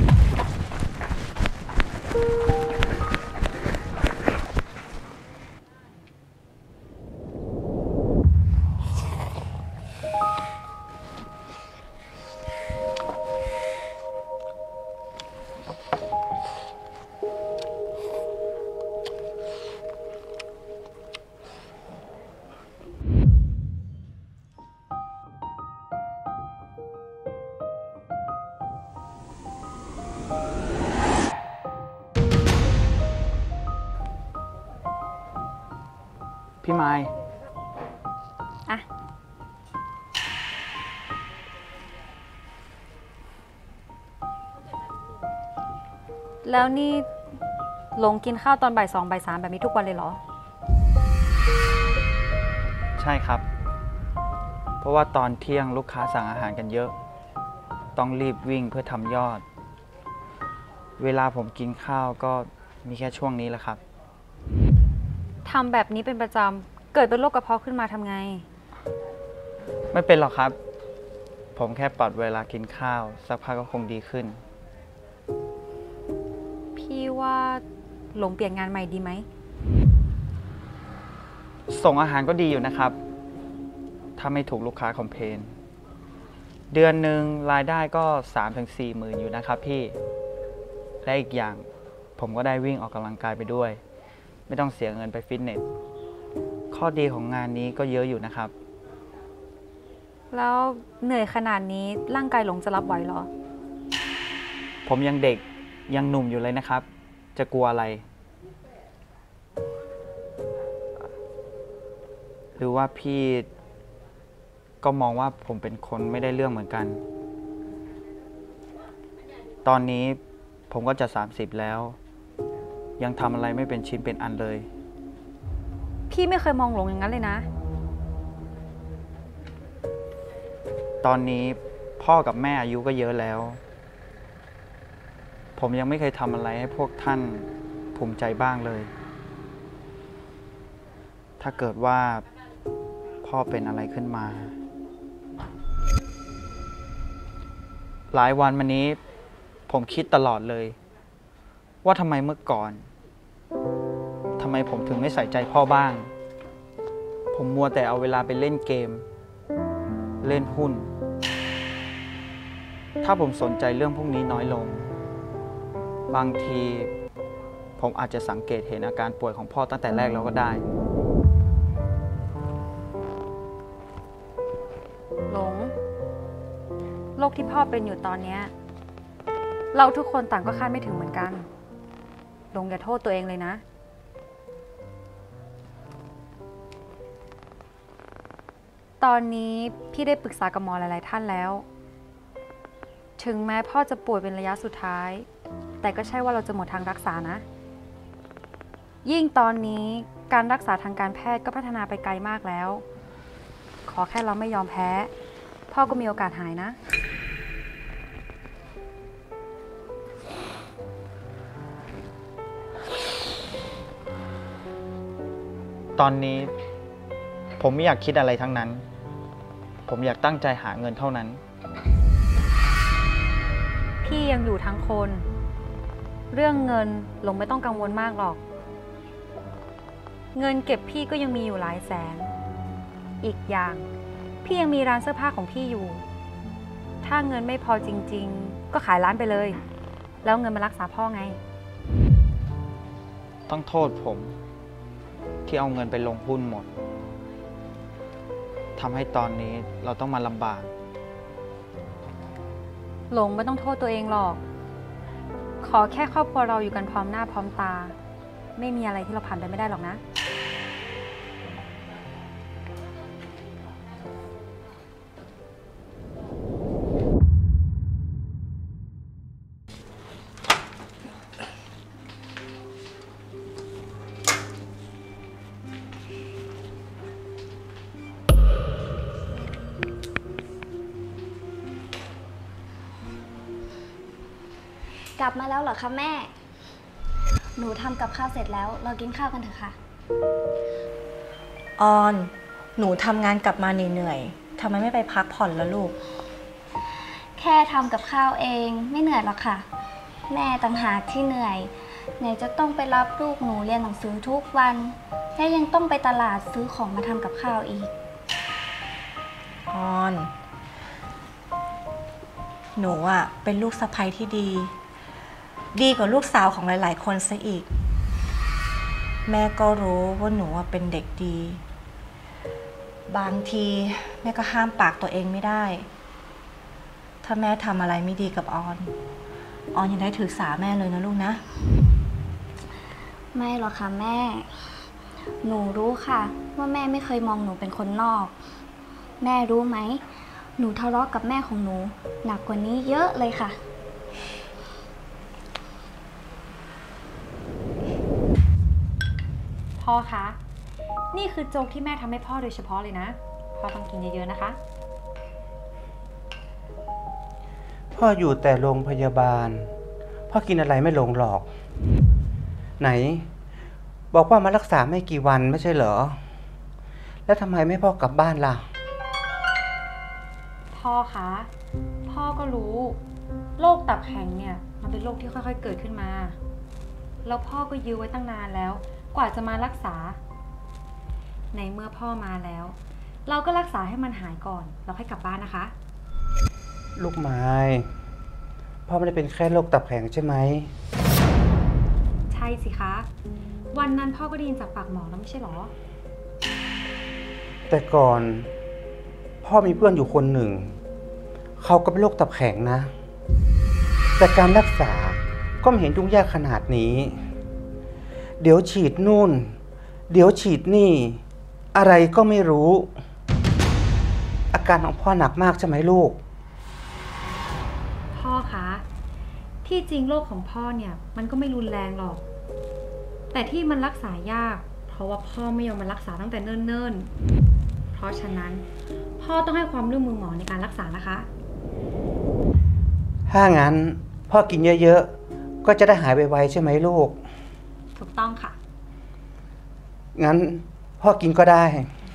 F: พี่ไม้
H: อะแล้วนี่หลงกินข้าวตอนบ่ายสองบ่ายสามแบบนี้ทุกวันเลยเหรอ
M: ใช่ครับเพราะว่าตอนเที่ยงลูกค้าสั่งอาหารกันเยอะต้องรีบวิ่งเพื่อทำยอด เวลาผมกินข้าวก็มีแค่ช่วงนี้แหละครับ
H: ทำแบบนี้เป็นประจำ เกิดเป็นโรคกระเพาะขึ้นมาทำไง
M: ไม่เป็นหรอกครับ ผมแค่ปรับเวลากินข้าวสักพักก็คงดีขึ้น
H: พี่ว่าหลงเปลี่ยนงานใหม่ดีไหม
M: ส่งอาหารก็ดีอยู่นะครับ ถ้าไม่ถูกลูกค้าคอมเพลน เดือนหนึ่งรายได้ก็ สามถึงสี่ หมื่นอยู่นะครับพี่ และอีกอย่างผมก็ได้วิ่งออกกำลังกายไปด้วย ไม่ต้องเสียเงินไปฟิตเนส ข้อดีของงานนี้ก็เยอะอยู่นะครับ
H: แล้วเหนื่อยขนาดนี้ร่างกายหลงจะรับไหวเหรอ
M: ผมยังเด็กยังหนุ่มอยู่เลยนะครับ จะกลัวอะไร หรือว่าพี่ก็มองว่าผมเป็นคนไม่ได้เรื่องเหมือนกัน ตอนนี้ผมก็จะสามสิบแล้ว ยังทำอะไรไม่เป็นชิ้นเป็นอันเลย
H: พี่ไม่เคยมองหลงอย่างนั้นเลยนะ
M: ตอนนี้พ่อกับแม่อายุก็เยอะแล้ว ผมยังไม่เคยทำอะไรให้พวกท่านภูมิใจบ้างเลย ถ้าเกิดว่าพ่อเป็นอะไรขึ้นมา หลายวันมานี้ผมคิดตลอดเลย ว่าทำไมเมื่อก่อนทำไมผมถึงไม่ใส่ใจพ่อบ้าง ผมมัวแต่เอาเวลาไปเล่นเกม เล่นหุ้น ถ้าผมสนใจเรื่องพวกนี้น้อยลง บางทีผมอาจจะสังเกตเห็นอาการป่วยของพ่อตั้งแต่แรกแล้วก็ได้
H: หลง โรคที่พ่อเป็นอยู่ตอนนี้เราทุกคนต่างก็คาดไม่ถึงเหมือนกันหลงอย่าโทษตัวเองเลยนะ ตอนนี้พี่ได้ปรึกษากับหมอหลายๆท่านแล้ว ถึงแม้พ่อจะป่วยเป็นระยะสุดท้าย แต่ก็ใช่ว่าเราจะหมดทางรักษานะ ยิ่งตอนนี้การรักษาทางการแพทย์ก็พัฒนาไปไกลมากแล้ว ขอแค่เราไม่ยอมแพ้พ่อก็มีโอกาสหายนะ
M: ตอนนี้ผมไม่อยากคิดอะไรทั้งนั้น ผมอยากตั้งใจหาเงินเท่านั้น
H: พี่ยังอยู่ทั้งคน เรื่องเงินหลงไม่ต้องกังวลมากหรอก เงินเก็บพี่ก็ยังมีอยู่หลายแสน อีกอย่างพี่ยังมีร้านเสื้อผ้าของพี่อยู่ ถ้าเงินไม่พอจริงๆก็ขายร้านไปเลย แล้วเงินมารักษาพ่อไง
M: ต้องโทษผมที่เอาเงินไปลงหุ้นหมดทำให้ตอนนี้เราต้องมาลำบาก
H: หลงไม่ต้องโทษตัวเองหรอก ขอแค่ครอบครัวเราอยู่กันพร้อมหน้าพร้อมตา ไม่มีอะไรที่เราผ่านไปไม่ได้หรอกนะ
C: กลับมาแล้วเหรอคะแม่ หนูทำกับข้าวเสร็จแล้วเรากินข้าวกันเถอะค่ะ
N: ออน หนูทำงานกลับมาเหนื่อยๆทำไมไม่ไปพักผ่อนละลูก
C: แค่ทำกับข้าวเองไม่เหนื่อยหรอกค่ะ แม่ต่างหากที่เหนื่อยไหนจะต้องไปรับลูกหนูเรียนหนังสือทุกวันและยังต้องไปตลาดซื้อของมาทำกับข้าวอีก
N: ออน หนูอ่ะเป็นลูกสะใภ้ที่ดี ดีกว่าลูกสาวของหลายๆคนซะอีก แม่ก็รู้ว่าหนูเป็นเด็กดี บางทีแม่ก็ห้ามปากตัวเองไม่ได้ ถ้าแม่ทำอะไรไม่ดีกับออน ออนยังได้ถือสาแม่เลยนะลูกนะ
C: ไม่หรอกค่ะแม่ หนูรู้ค่ะว่าแม่ไม่เคยมองหนูเป็นคนนอก แม่รู้ไหมหนูทะเลาะกับแม่ของหนูหนักกว่านี้เยอะเลยค่ะ
H: พ่อคะ นี่คือโจ๊กที่แม่ทำให้พ่อโดยเฉพาะเลยนะ พ่อต้องกินเยอะๆนะคะ
L: พ่ออยู่แต่โรงพยาบาลพ่อกินอะไรไม่ลงหรอกไหนบอกว่ามารักษาไม่กี่วันไม่ใช่เหรอแล้วทำไมไม่พ่อกลับบ้านล่ะ
H: พ่อคะพ่อก็รู้โรคตับแข็งเนี่ยมันเป็นโรคที่ค่อยๆเกิดขึ้นมาแล้วพ่อก็ยื้อไว้ตั้งนานแล้วกว่าจะมารักษาในเมื่อพ่อมาแล้วเราก็รักษาให้มันหายก่อนเราค่อยกลับบ้านนะคะ
L: ลูกไม้พ่อไม่ได้เป็นแค่โรคตับแข็งใช่ไหม
H: ใช่สิคะวันนั้นพ่อก็ได้ยินจากปากหมอแล้วไม่ใช่หรอ
L: แต่ก่อนพ่อมีเพื่อนอยู่คนหนึ่งเขาก็เป็นโรคตับแข็งนะแต่การรักษาก็ไม่เห็นยุ่งยากขนาดนี้เดี๋ยวฉีดนู่นเดี๋ยวฉีดนี่อะไรก็ไม่รู้อาการของพ่อหนักมากใช่ไหมลูก
H: พ่อคะที่จริงโรคของพ่อเนี่ยมันก็ไม่รุนแรงหรอกแต่ที่มันรักษายากเพราะว่าพ่อไม่ยอมมารักษาตั้งแต่เนิ่นๆเพราะฉะนั้นพ่อต้องให้ความร่วมมือหมอในการรักษานะคะ
L: ถ้างั้นพ่อกินเยอะๆก็จะได้หายไวๆใช่ไหมลูก
H: ถูกต้องค่ะ
L: งั้นพ่อกินก็ได้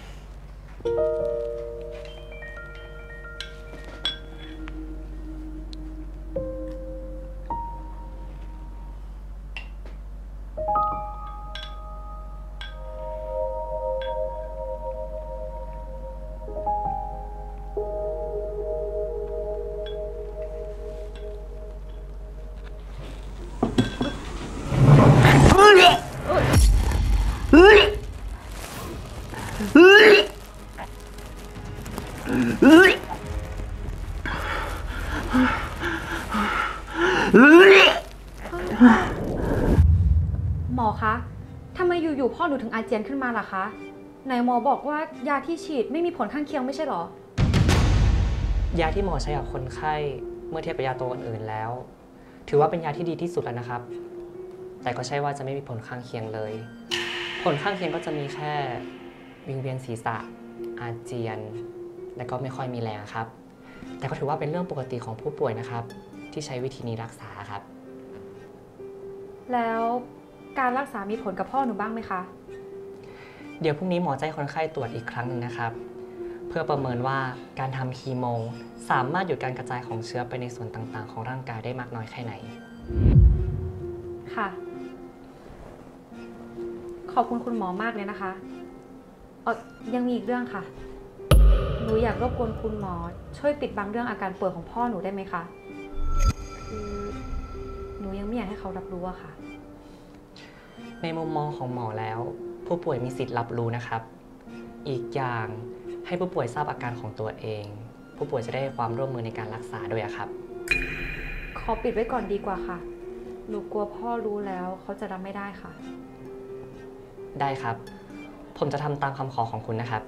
H: หมอคะทำไมอยู่ๆพ่อหนูถึงอาเจียนขึ้นมาล่ะคะไหนหมอบอกว่ายาที่ฉีดไม่มีผลข้างเคียงไม่ใช่หรอย
J: าที่หมอใช้กับคนไข้เมื่อเทียบกับยาตัวอื่นๆแล้วถือว่าเป็นยาที่ดีที่สุดแล้วนะครับแต่ก็ใช่ว่าจะไม่มีผลข้างเคียงเลยผลข้างเคียงก็จะมีแค่วิงเวียนศีรษะอาเจียนและก็ไม่ค่อยมีแรงครับแต่ก็ถือว่าเป็นเรื่องปกติของผู้ป่วยนะครับที่ใช้วิธีนี้รักษาครับ
H: แล้วการรักษามีผลกับพ่อหนูบ้างไหมคะ
J: เดี๋ยวพรุ่งนี้หมอจะให้คนไข้ตรวจอีกครั้งหนึ่งนะครับเพื่อประเมินว่าการทำคีโมสามารถหยุดการกระจายของเชื้อไปในส่วนต่างๆของร่างกายได้มากน้อยแค่ไหน
H: ค่ะขอบคุณคุณหมอมากเลยนะคะเออยังมีอีกเรื่องค่ะหนูอยากรบกวนคุณหมอช่วยปิดบังเรื่องอาการป่วยของพ่อหนูได้ไหมคะคือหนูยังไม่อยากให้เขารับรู้อะค่ะ
J: ในมุมมองของหมอแล้วผู้ป่วยมีสิทธิ์รับรู้นะครับอีกอย่างให้ผู้ป่วยทราบอาการของตัวเองผู้ป่วยจะได้ความร่วมมือในการรักษาด้วยครับ
H: ขอปิดไว้ก่อนดีกว่าค่ะหนูกลัวพ่อรู้แล้วเขาจะรับไม่ได้ค่ะ
J: ได้ครับผมจะทำตามคำขอของคุณนะครับ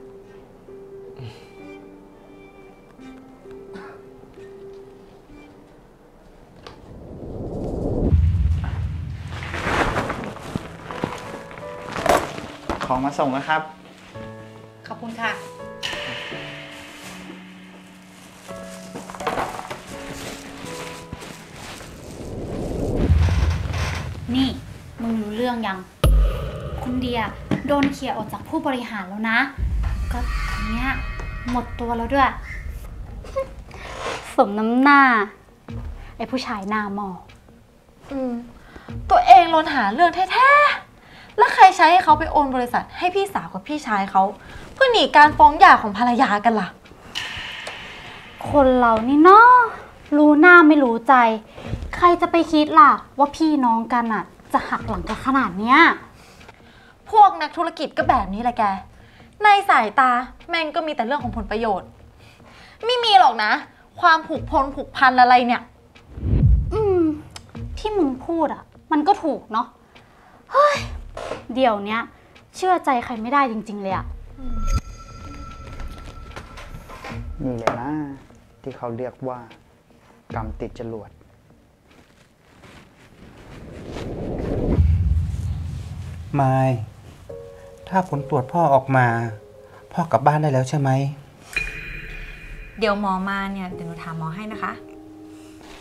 M: ของมาส่งแล้วครับ
H: ขอบคุณค่ะ
I: นี่มึงรู้เรื่องยังคุณเดียโดนเคลียร์ออกจากผู้บริหารแล้วนะก็ตอนเนี้ยหมดตัวแล้วด้วยสมน้ำหน้าไอ้ผู้ชายหน้าหมอ
G: อืมตัวเองโดนหาเรื่องแท้ๆแล้วใครใช้ให้เขาไปโอนบริษัทให้พี่สาวกับพี่ชายเขาเพื่อหนีการฟ้องหย่าของภรรยากันล่ะ
I: คนเรานี่เนาะรู้หน้าไม่รู้ใจใครจะไปคิดล่ะว่าพี่น้องกันอ่ะจะหักหลังกันขนาดเนี้ย
G: พวกนักธุรกิจก็แบบนี้แหละแกในสายตาแม่งก็มีแต่เรื่องของผลประโยชน์ไม่มีหรอกนะความผูกพันผูกพันอะไรเนี่ย
I: อืมที่มึงพูดอ่ะมันก็ถูกเนาะเฮ้ยเดี๋ยวเนี้ยเชื่อใจใครไม่ได้จริงๆเลยอ่ะ
M: นี่เลยนะที่เขาเรียกว่ากรรมติดจรวด
L: มายถ้าผลตรวจพ่อออกมาพ่อกลับบ้านได้แล้วใช่ไหม
G: เดี๋ยวหมอมาเนี่ยเดี๋ยวหนูถามหมอให้นะคะ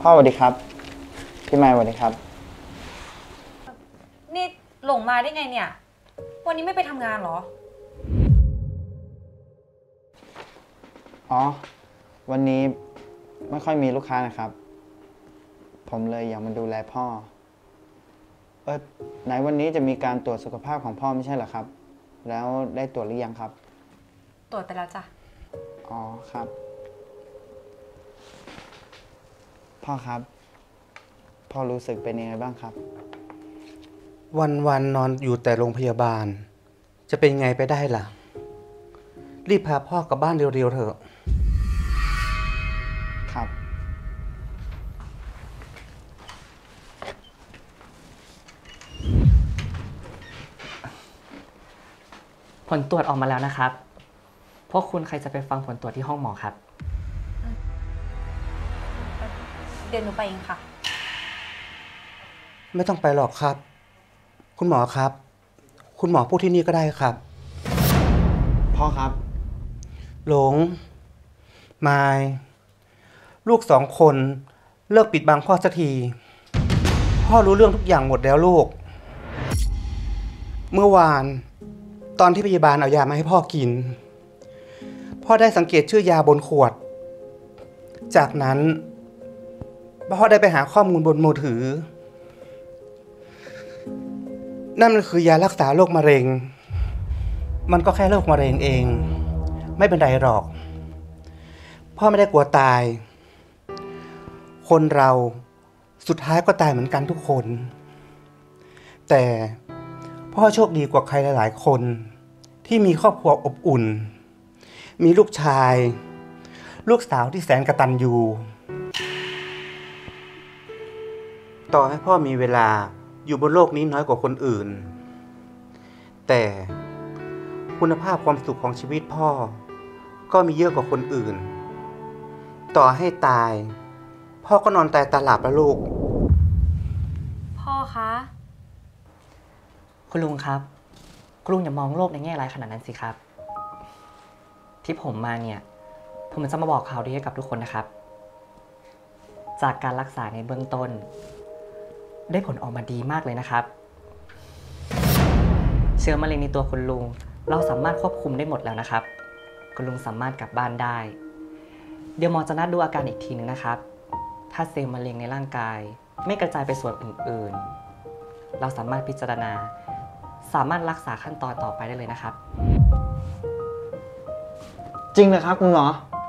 M: พ่อสวัสดีครับ พี่ไมค์สวัสดีครับ
O: นี่หลงมาได้ไงเนี่ย วันนี้ไม่ไปทำงานเหรอ
M: อ๋อ วันนี้ไม่ค่อยมีลูกค้านะครับ ผมเลยอยากมาดูแลพ่อ เออไหนวันนี้จะมีการตรวจสุขภาพของพ่อไม่ใช่เหรอครับ แล้วได้ตรวจหรือยังครับ
O: ตรวจไปแล้วจ้ะ
M: อ๋อครับ พ่อครับ พ่อรู้สึกเป็นยังไงบ้างครับ
L: วันวันนอนอยู่แต่โรงพยาบาล จะเป็นไงไปได้ล่ะ รีบพาพ่อกลับบ้านเร็วๆเถอะ
M: ครับ
J: ผลตรวจออกมาแล้วนะครับ พวกคุณใครจะไปฟังผลตรวจที่ห้องหมอครับ
O: เดี๋ยวหนูไปเองค่ะ
L: ไม่ต้องไปหรอกครับ คุณหมอครับ คุณหมอพูดที่นี่ก็ได้ครับ
M: พ่อครับ
L: หลงมายลูกสองคนเลิกปิดบังพ่อสักที พ่อรู้เรื่องทุกอย่างหมดแล้วลูก เมื่อวานตอนที่พยาบาลเอายามาให้พ่อกิน พ่อได้สังเกตชื่อยาบนขวด จากนั้นพ่อได้ไปหาข้อมูลบนมือถือ นั่นมันคือยารักษาโรคมะเร็ง มันก็แค่โรคมะเร็งเอง ไม่เป็นไรหรอก พ่อไม่ได้กลัวตาย คนเราสุดท้ายก็ตายเหมือนกันทุกคน แต่พ่อโชคดีกว่าใครหลายๆคนที่มีครอบครัวอบอุ่น มีลูกชาย ลูกสาวที่แสนกตัญญู ต่อให้พ่อมีเวลาอยู่บนโลกนี้น้อยกว่าคนอื่น แต่คุณภาพความสุขของชีวิตพ่อก็มีเยอะกว่าคนอื่น ต่อให้ตายพ่อก็นอนตายตาหลับแล้วลูก
O: พ่อคะ
J: คุณลุงครับ คุณลุงอย่ามองโลกในแง่ร้ายขนาดนั้นสิครับ ที่ผมมาเนี่ย ผมจะมาบอกข่าวดีให้กับทุกคนนะครับ จากการรักษาในเบื้องต้น ได้ผลออกมาดีมากเลยนะครับ เชื้อมะเร็งในตัวคุณลุงเราสามารถควบคุมได้หมดแล้วนะครับ คุณลุงสามารถกลับบ้านได้ เดี๋ยวหมอจะนัดดูอาการอีกทีนึงนะครับ ถ้าเซลล์มะเร็งในร่างกายไม่กระจายไปส่วนอื่นๆ เราสามารถพิจารณาสามารถรักษาขั้นตอนต่อไปได้เลยนะครับ
M: จริงเลยครับคุณหมอ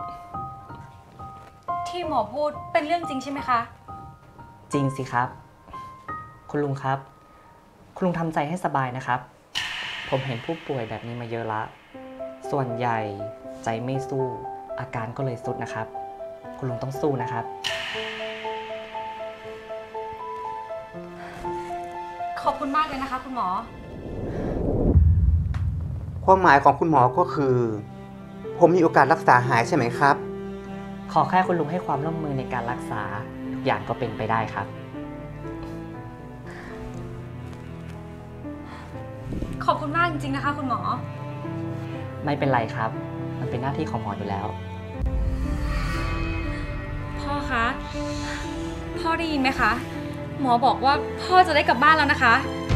O: ที่หมอพูดเป็นเรื่องจริงใช่ไหมคะ
J: จริงสิครับ คุณลุงครับ คุณลุงทำใจให้สบายนะครับ ผมเห็นผู้ป่วยแบบนี้มาเยอะละ ส่วนใหญ่ใจไม่สู้อาการก็เลยสุดนะครับ คุณลุงต้องสู้นะครับ
O: ขอบคุณมากเลยนะคะคุณหมอ
L: ความหมายของคุณหมอก็คือ ผมมีโอกาสรักษาหายใช่ไหมครับ
J: ขอแค่คุณลุงให้ความร่วมมือในการรักษาทุกอย่างก็เป็นไปได้ครับ
O: ขอบคุณมากจริงๆนะคะคุณหมอ
J: ไม่เป็นไรครับ มันเป็นหน้าที่ของหมออยู่แล้ว
O: พ่อคะ พ่อได้ยินไหมคะ หมอบอกว่าพ่อจะได้กลับบ้านแล้วนะคะ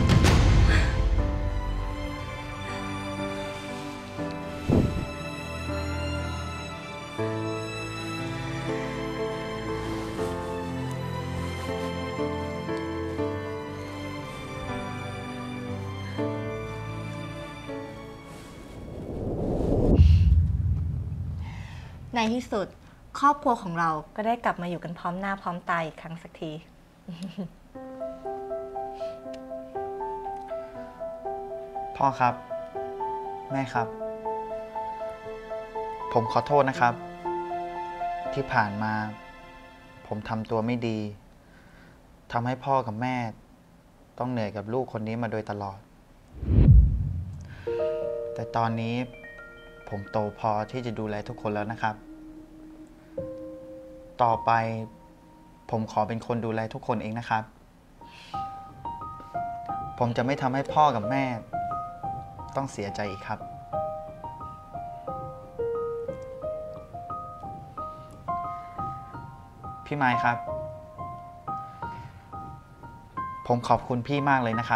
N: ในที่สุดครอบครัวของเราก็ได้กลับมาอยู่กันพร้อมหน้าพร้อมตาอีกครั้งสักที
M: พ่อครับ แม่ครับ ผมขอโทษนะครับ ที่ผ่านมา ผมทำตัวไม่ดีทำให้พ่อกับแม่ ต้องเหนื่อยกับลูกคนนี้มาโดยตลอด แต่ตอนนี้ผมโตพอที่จะดูแลทุกคนแล้วนะครับ ต่อไปผมขอเป็นคนดูแลทุกคนเองนะครับ ผมจะไม่ทำให้พ่อกับแม่ ต้องเสียใจอีกครับ พี่ไมค์ครับ
K: ผมขอบคุณพี่มากเลยนะครับ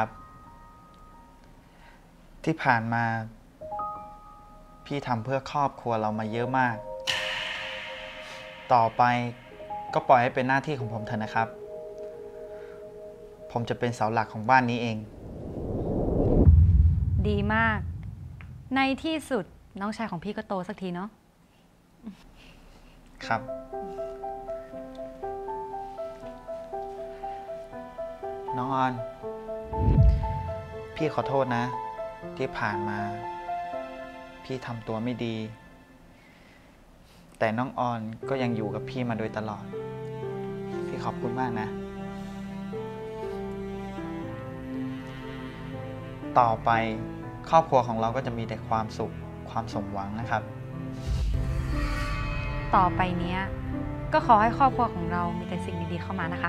K: ที่ผ่านมาพี่ทำเพื่อครอบครัวเรามาเยอะมาก ต่อไปก็ปล่อยให้เป็นหน้าที่ของผมเถอะนะครับ ผมจะเป็นเสาหลักของบ้านนี้เอง
H: ดีมาก ในที่สุดน้องชายของพี่ก็โตสักทีเนาะ
K: ครับ น้องออน พี่ขอโทษนะ ที่ผ่านมา พี่ทำตัวไม่ดี แต่น้องออนก็ยังอยู่กับพี่มาโดยตลอด พี่ขอบคุณมากนะ ต่อไปครอบครัวของเราก็จะมีแต่ความสุขความสมหวังนะครับ
H: ต่อไปเนี้ยก็ขอให้ครอบครัวของเรามีแต่สิ่งดีๆเข้ามานะคะ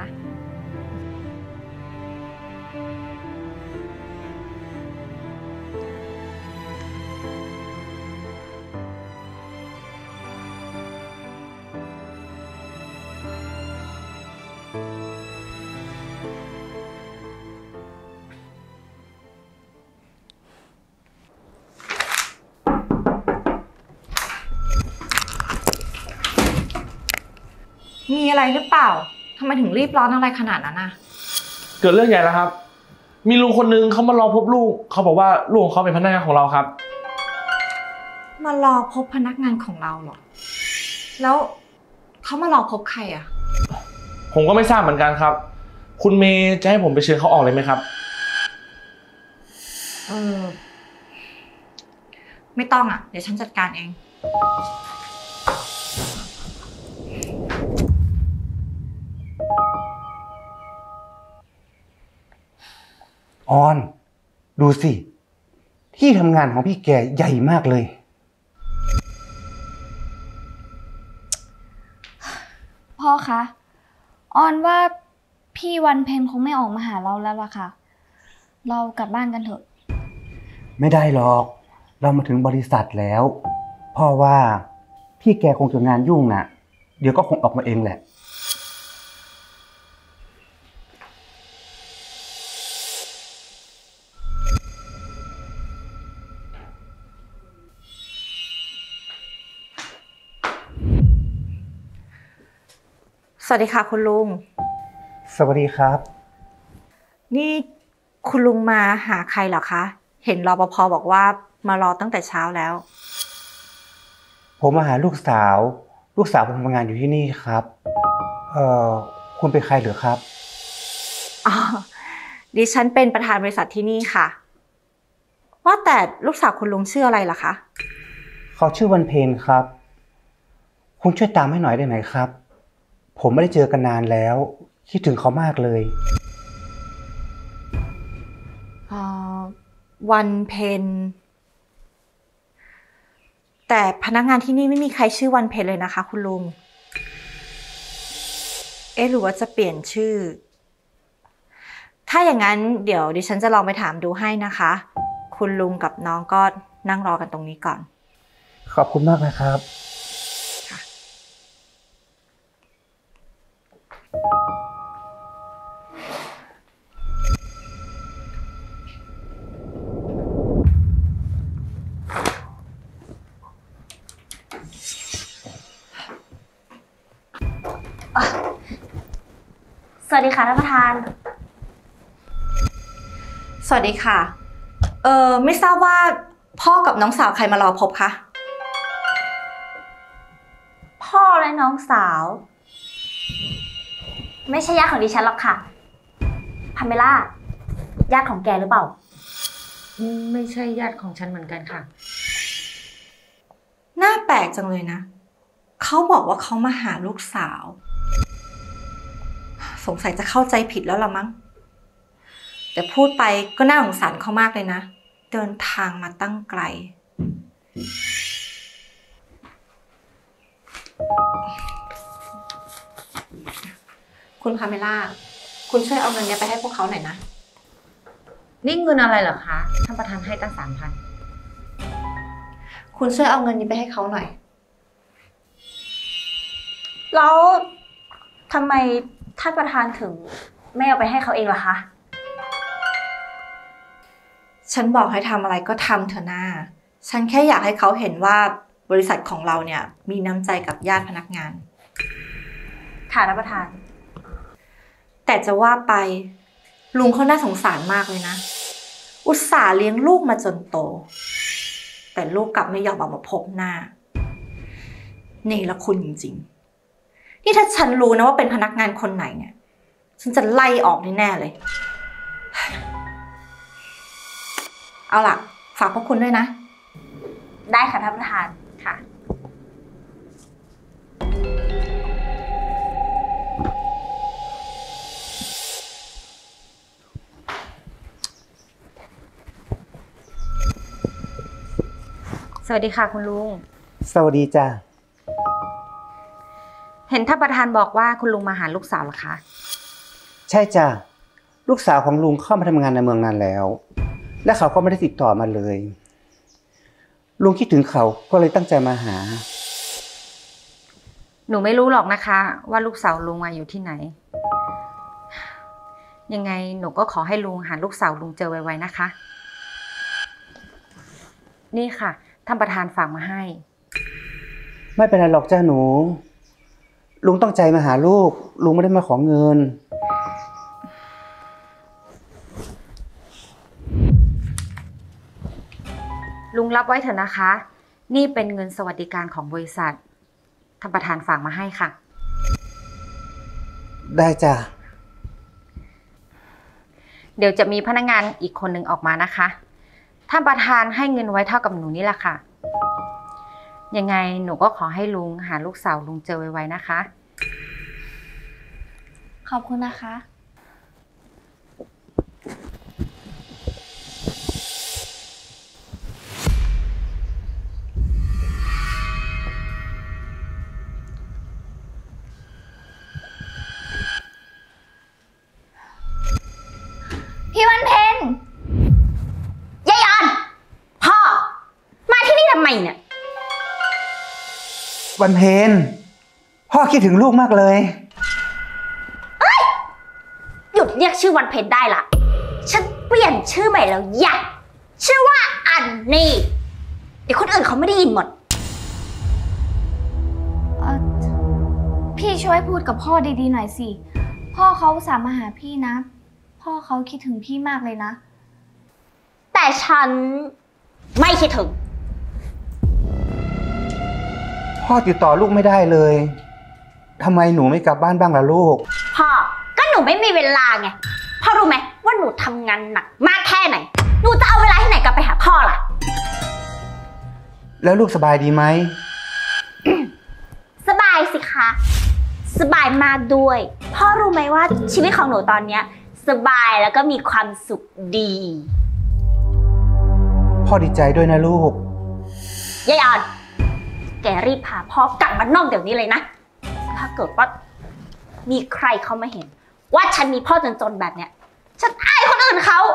G: มีอะไรหรือเปล่า ทำไมถึงรีบร้อนอะไรขนาดนั้นน่ะ
F: เกิดเรื่องใหญ่แล้วครับ มีลุงคนนึงเขามารอพบลูก เขาบอกว่าลูกของเขาเป็นพนักงานของเราครับ
G: มารอพบพนักงานของเราเหรอ แล้วเขามารอพบใครอ่ะ
F: ผมก็ไม่ทราบเหมือนกันครับ คุณเมย์จะให้ผมไปเชิญเขาออกเลยไหมครับ
G: เออ ไม่ต้องอ่ะ เดี๋ยวฉันจัดการเอง
L: ออน ดูสิ ที่ทำงานของพี่แกใหญ่มากเลย
C: พ่อคะออนว่าพี่วันเพ็ญคงไม่ออกมาหาเราแล้วล่ะค่ะ เรากลับบ้านกันเถอะ
L: ไม่ได้หรอก เรามาถึงบริษัทแล้วพ่อว่าพี่แกคงจะงานยุ่งน่ะ เดี๋ยวก็คงออกมาเองแหละ
G: สวัสดีค่ะคุณลุง
L: สวัสดีครับ
G: นี่คุณลุงมาหาใครเหรอคะ เห็นรปภบอกว่ามารอตั้งแต่เช้าแล้ว
L: ผมมาหาลูกสาว ลูกสาวผมทำงานอยู่ที่นี่ครับ เอ่อ คุณเป็นใครเหรอครับ
G: อ๋อ ดิฉันเป็นประธานบริษัทที่นี่ค่ะ ว่าแต่ลูกสาวคุณลุงชื่ออะไรล่ะคะ
L: เขาชื่อวันเพ็ญครับ คุณช่วยตามให้หน่อยได้ไหมครับ ผมไม่ได้เจอกันนานแล้ว คิดถึงเขามากเลย
G: อ่า วันเพ็ญ แต่พนักงานที่นี่ไม่มีใครชื่อวันเพ็ญเลยนะคะคุณลุง เอ๊ะหรือว่าจะเปลี่ยนชื่อ ถ้าอย่างนั้นเดี๋ยวดิฉันจะลองไปถามดูให้นะคะ คุณลุงกับน้องก็นั่งรอกันตรงนี้ก่อน
L: ขอบคุณมากนะครับ
C: สวัสดีค่ะท่านประธาน
G: สวัสดีค่ะ เออไม่ทราบว่าพ่อกับน้องสาวใครมารอพบคะ
C: พ่อและน้องสาว ไม่ใช่ญาติของดิฉันหรอกค่ะพาเมล่าญาติของแกหรือเปล่า
A: ไม่ใช่ญาติของฉันเหมือนกันค่ะ
G: น่าแปลกจังเลยนะ เขาบอกว่าเขามาหาลูกสาว สงสัยจะเข้าใจผิดแล้วละมั้ง แต่พูดไปก็น่าสงสารเขามากเลยนะ เดินทางมาตั้งไกล คุณพาเมล่า คุณช่วยเอาเงินเนี้ยไปให้พวกเขาหน่อยนะ
A: นี่เงินอะไรเหรอคะ ท่านประธานให้ตั้งสามพัน
G: คุณช่วยเอาเงินนี้ไปให้เขาหน่อย
C: แล้วทำไมท่านประธานถึงไม่เอาไปให้เขาเองล่ะคะ
N: ฉันบอกให้ทำอะไรก็ทำเถอะนาฉันแค่อยากให้เขาเห็นว่าบริษัทของเราเนี่ยมีน้ำใจกับญาติพนักงานค่ะท่านประธานแต่จะว่าไปลุงเขาน่าสงสารมากเลยนะอุตส่าห์เลี้ยงลูกมาจนโตแต่ลูกกลับไม่ยอมออกมาพบหน้าเนรคุณจริงๆนี่ถ้าฉันรู้นะว่าเป็นพนักงานคนไหนเนี่ยฉันจะไล่ออกแน่ๆเลยเอาล่ะฝากพวกคุณด้วยนะได้ค่ะท่านประธานค่ะ
P: สวัสดีค่ะคุณลุง
L: สวัสดีจ้า
P: เห็นท่านประธานบอกว่าคุณลุงมาหาลูกสาวเหรอคะ
L: ใช่จ้าลูกสาวของลุงเข้ามาทำงานในเมืองนานแล้วและเขาก็ไม่ได้ติดต่อมาเลยลุงคิดถึงเขาก็เลยตั้งใจมาหา
P: หนูไม่รู้หรอกนะคะว่าลูกสาวลุงอยู่ที่ไหนยังไงหนูก็ขอให้ลุงหาลูกสาวลุงเจอไวๆนะคะนี่ค่ะท่านประธานฝากมาให้
L: ไม่เป็นไรหรอกจ้าหนูลุงตั้งใจมาหาลูกลุงไม่ได้มาขอเงิน
P: ลุงรับไว้เถอะนะคะนี่เป็นเงินสวัสดิการของบริษัทท่านประธานฝากมาให้ค่ะ
L: ได้จ้ะ
P: เดี๋ยวจะมีพนักงานอีกคนหนึ่งออกมานะคะท่านประธานให้เงินไว้เท่ากับหนูนี่แหละค่ะยังไงหนูก็ขอให้ลุงหาลูกสาวลุงเจอไวๆนะคะ
C: ขอบคุณนะคะ
G: พี่วันเพ็ญยายอนพ่อมาที่นี่ทำไมเนี่ย
L: วันเพ็ญพ่อคิดถึงลูกมากเลย
G: เอ้ยหยุดเรียกชื่อวันเพ็ญได้ละฉันเปลี่ยนชื่อใหม่แล้วอย่าชื่อว่าอันนี่เดี๋ยวคนอื่นเขาไม่ได้ยินหมด
C: พี่ช่วยพูดกับพ่อดีๆหน่อยสิพ่อเขาอุตส่าห์มาหาพี่นะพ่อเขาคิดถึงพี่มากเลยนะ
G: แต่ฉันไม่คิดถึง
L: พ่อติดต่อลูกไม่ได้เลยทำไมหนูไม่กลับบ้านบ้างล่ะลูก
G: พ่อก็หนูไม่มีเวลาไงพ่อรู้ไหมว่าหนูทำงานหนักมากแค่ไหนหนูจะเอาเวลาที่ไหนกลับไปหาพ่อล่ะ
L: แล้วลูกสบายดีไหม
G: สบายสิคะสบายมากด้วยพ่อรู้ไหมว่าชีวิตของหนูตอนเนี้ยสบายแล้วก็มีความสุขดี
L: พ่อดีใจด้วยนะลูก
G: ยายออนแกรีบพาพ่อกลับมานอกเดี๋ยวนี้เลยนะถ้าเกิดว่ามีใครเขามาเห็นว่าฉันมีพ่อจนๆแบบเนี้ยฉันอายคนอื่นเขา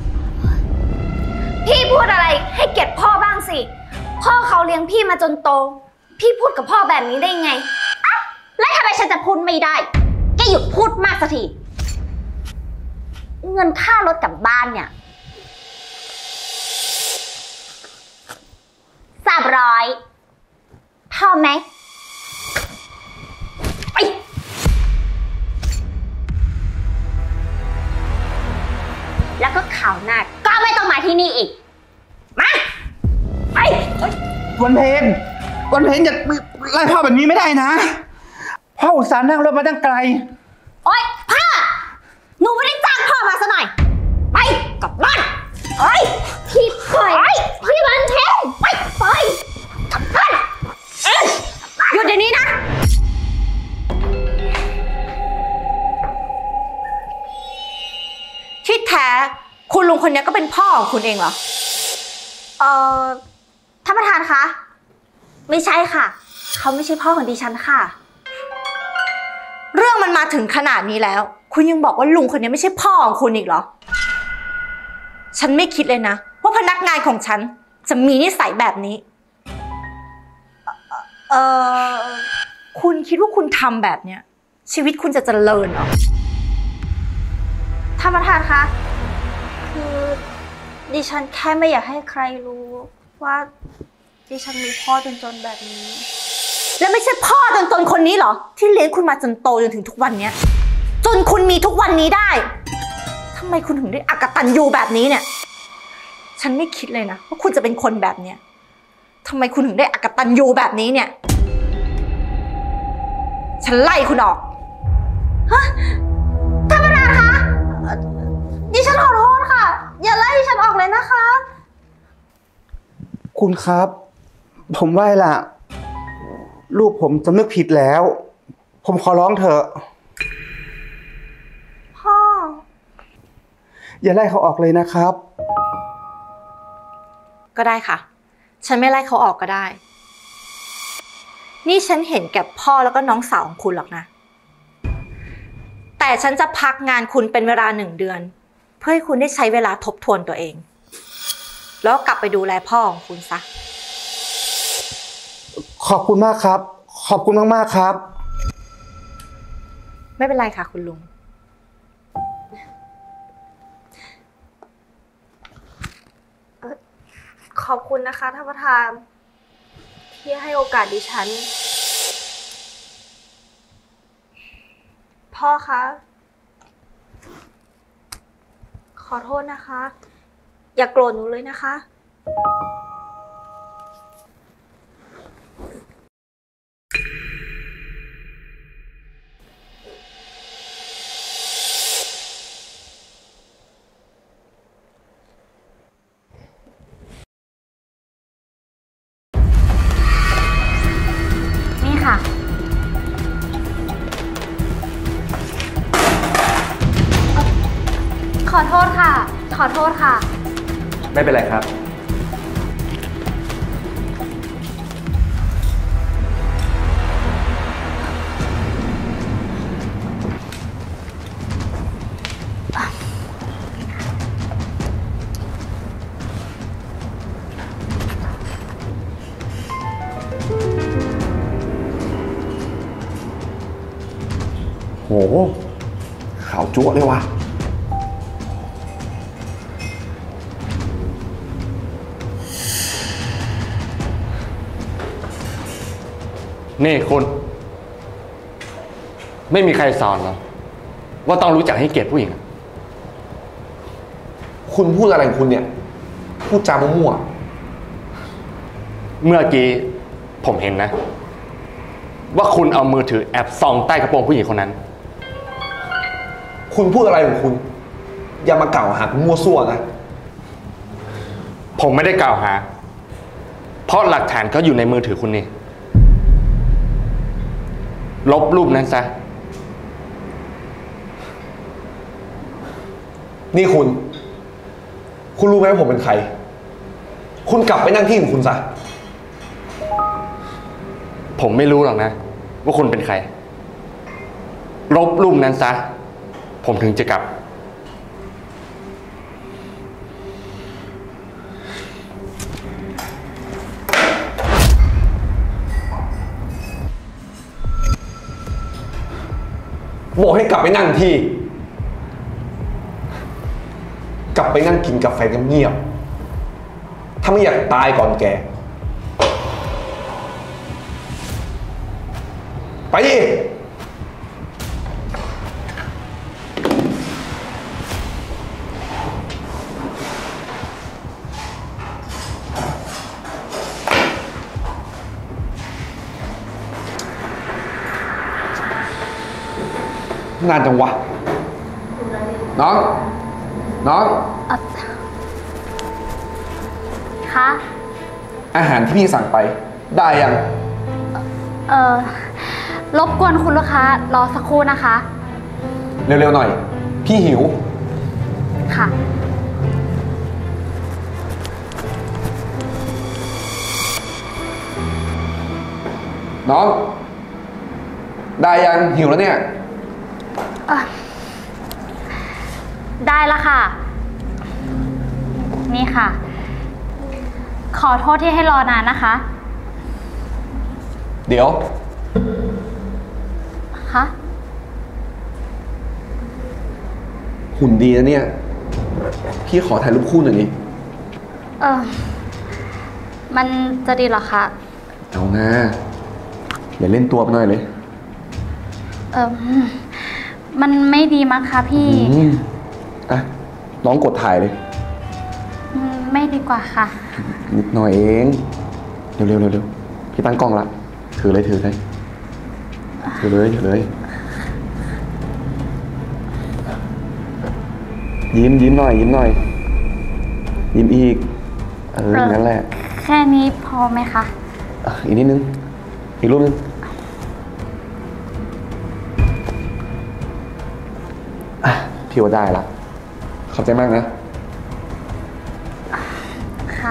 C: พี่พูดอะไรให้เกียรติพ่อบ้างสิพ่อเขาเลี้ยงพี่มาจนโตพี่พูดกับพ่อแบบนี้ได้ไง
G: อ่ะแล้วทำไมฉันจะพูดไม่ได้แกหยุดพูดมากสักทีเงินค่ารถกลับบ้านเนี่ยสามร้อยพอไหมไปแล้วก็ข่าวหน้าก็ไม่ต้องมาที่นี่อีกมาไป
L: วันเพ็ญวันเพ็ญจะไล่พ่อแบบนี้ไม่ได้นะพ่ออุตส่าห์นั่งรถมาตั้งไกล
G: โอ๊ยพ่อหนูไม่ได้จ้างพ่อมาซะหน่อยไปกลับบ้านเฮ้ยพี่ปล่อยพี่วันเพ็ญไปไปกลับบ้านเอ้ยหยุดเดี๋ยวนี้นะที่แท้คุณลุงคนนี้ก็เป็นพ่อของคุณเองเหรอเอ่อท่านประธานคะไม่ใช่ค่ะเขาไม่ใช่พ่อของดิฉันค่ะเรื่องมันมาถึงขนาดนี้แล้วคุณยังบอกว่าลุงคนนี้ไม่ใช่พ่อของคุณอีกเหรอฉันไม่คิดเลยนะว่าพนักงานของฉันจะมีนิสัยแบบนี้เอ่อคุณคิดว่าคุณทำแบบเนี้ยชีวิตคุณจะเจริญเหรอท่านประธานคะคือ
N: ดิฉันแค่ไม่อยากให้ใครรู้ว่าดิฉันมีพ่อจนๆแบบนี้
G: แล้วไม่ใช่พ่อจนๆคนนี้เหรอที่เลี้ยงคุณมาจนโตจนถึงทุกวันเนี้ยจนคุณมีทุกวันนี้ได้ทำไมคุณถึงได้อกตัญญูแบบนี้เนี่ยฉันไม่คิดเลยนะว่าคุณจะเป็นคนแบบเนี้ยทำไมคุณถึงได้อกตัญญูแบบนี้เนี่ยฉันไล่คุณออกฮะท่านประธานคะดิฉันขอโทษค่ะอย่าไล่ดิฉันออกเลยนะคะ
L: คุณครับ ผมไหว้ล่ะ ลูกผมสำนึกผิดแล้ว ผมขอร้องเถอะ
N: พ่อ
L: อย่าไล่เขาออกเลยนะครับ
G: ก็ได้ค่ะฉันไม่ไล่เขาออกก็ได้นี่ฉันเห็นแก่พ่อแล้วก็น้องสาวของคุณหรอกนะแต่ฉันจะพักงานคุณเป็นเวลาหนึ่งเดือนเพื่อให้คุณได้ใช้เวลาทบทวนตัวเองแล้วกลับไปดูแลพ่อของคุณซะ
L: ขอบคุณมากครับ ขอบคุณมากๆครับ
G: ไม่เป็นไรค่ะคุณลุง
N: ขอบคุณนะคะท่านประธานที่ให้โอกาสดิฉันพ่อคะขอโทษนะคะ อย่าโกรธหนูเลยนะคะ
C: นี่ค่ะ ขอโทษค่ะ ขอโทษค่ะ
B: ไม่เป็นไรครับ
Q: โหขาวจั๊วเลยว่ะ
B: นี่คุณ ไม่มีใครสอนหรอว่าต้องรู้จักให้เกียรติผู้หญิง
Q: คุณพูดอะไรของคุณเนี่ย พูดจามั่ว
B: เมื่อกี้ผมเห็นนะ ว่าคุณเอามือถือแอบส่องใต้กระโปรงผู้หญิงคนนั้น
Q: คุณพูดอะไรของคุณ อย่ามากล่าวหาคุณมั่วซั่วนะ
B: ผมไม่ได้กล่าวหา เพราะหลักฐานก็อยู่ในมือถือคุณนี่ ลบรูปนั้นซะ
Q: นี่คุณ คุณรู้ไหมว่าผมเป็นใคร คุณกลับไปนั่งที่ของคุณซะ
B: ผมไม่รู้หรอกนะ ว่าคุณเป็นใคร ลบรูปนั้นซะ ผมถึงจะกลับ
Q: บอกให้กลับไปนั่งที่ กลับไปนั่งกินกาแฟเงียบๆถ้าไม่อยากตายก่อนแก ไปดินานจังวะ น้อง น้อง
C: คะ
Q: อาหารที่พี่สั่งไป ได้ยัง
C: เออรบกวนคุณลูกค้ารอสักครู่นะคะ
Q: เร็วๆหน่อย พี่หิว
C: ค่ะ
Q: น้อง ได้ยังหิวแล้วเนี่ย
C: ได้ละค่ะ นี่ค่ะ ขอโทษที่ให้รอนานนะคะ
Q: เดี๋ยว
C: คะ
Q: หุ่นดีนะเนี่ย พี่ขอถ่ายรูปคู่หน่อยดิ
C: เออมันจะดีเหรอคะ
Q: เอานะอย่าเล่นตัวไปหน่อยเลย
C: เออมันไม่ดีมั้งคะพี่
Q: อืมอ่ะน้องกดถ่ายเลย
C: อืมไม่ดีกว่าค่ะ
Q: นิดหน่อยเองเร็วเร็วเร็วเร็วพี่ตั้งกล้องละถือเลยถือเลยถือเลยถือเลยยิ้มยิ้มหน่อยยิ้มหน่อยยิ้มอีกเออนั่นแหละ
C: แค่นี้พอไหมคะ
Q: อ่ะอีกนิดนึงอีกรูปนึงอ่ะพี่ว่าได้ละขอบใจมากนะ
C: ค่ะ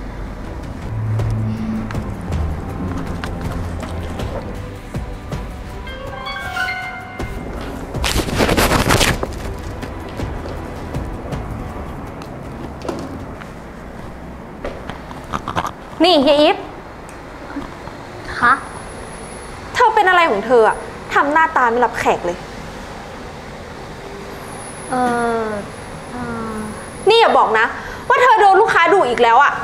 G: นี่เฮียอีฟ
C: คะ
G: เธอเป็นอะไรของเธออะทำหน้าตาไม่รับแขกเลย
C: เออเออ
G: นี่อย่าบอกนะ ว่าเธอโดนลูกค้าดุอีกแล้วอะ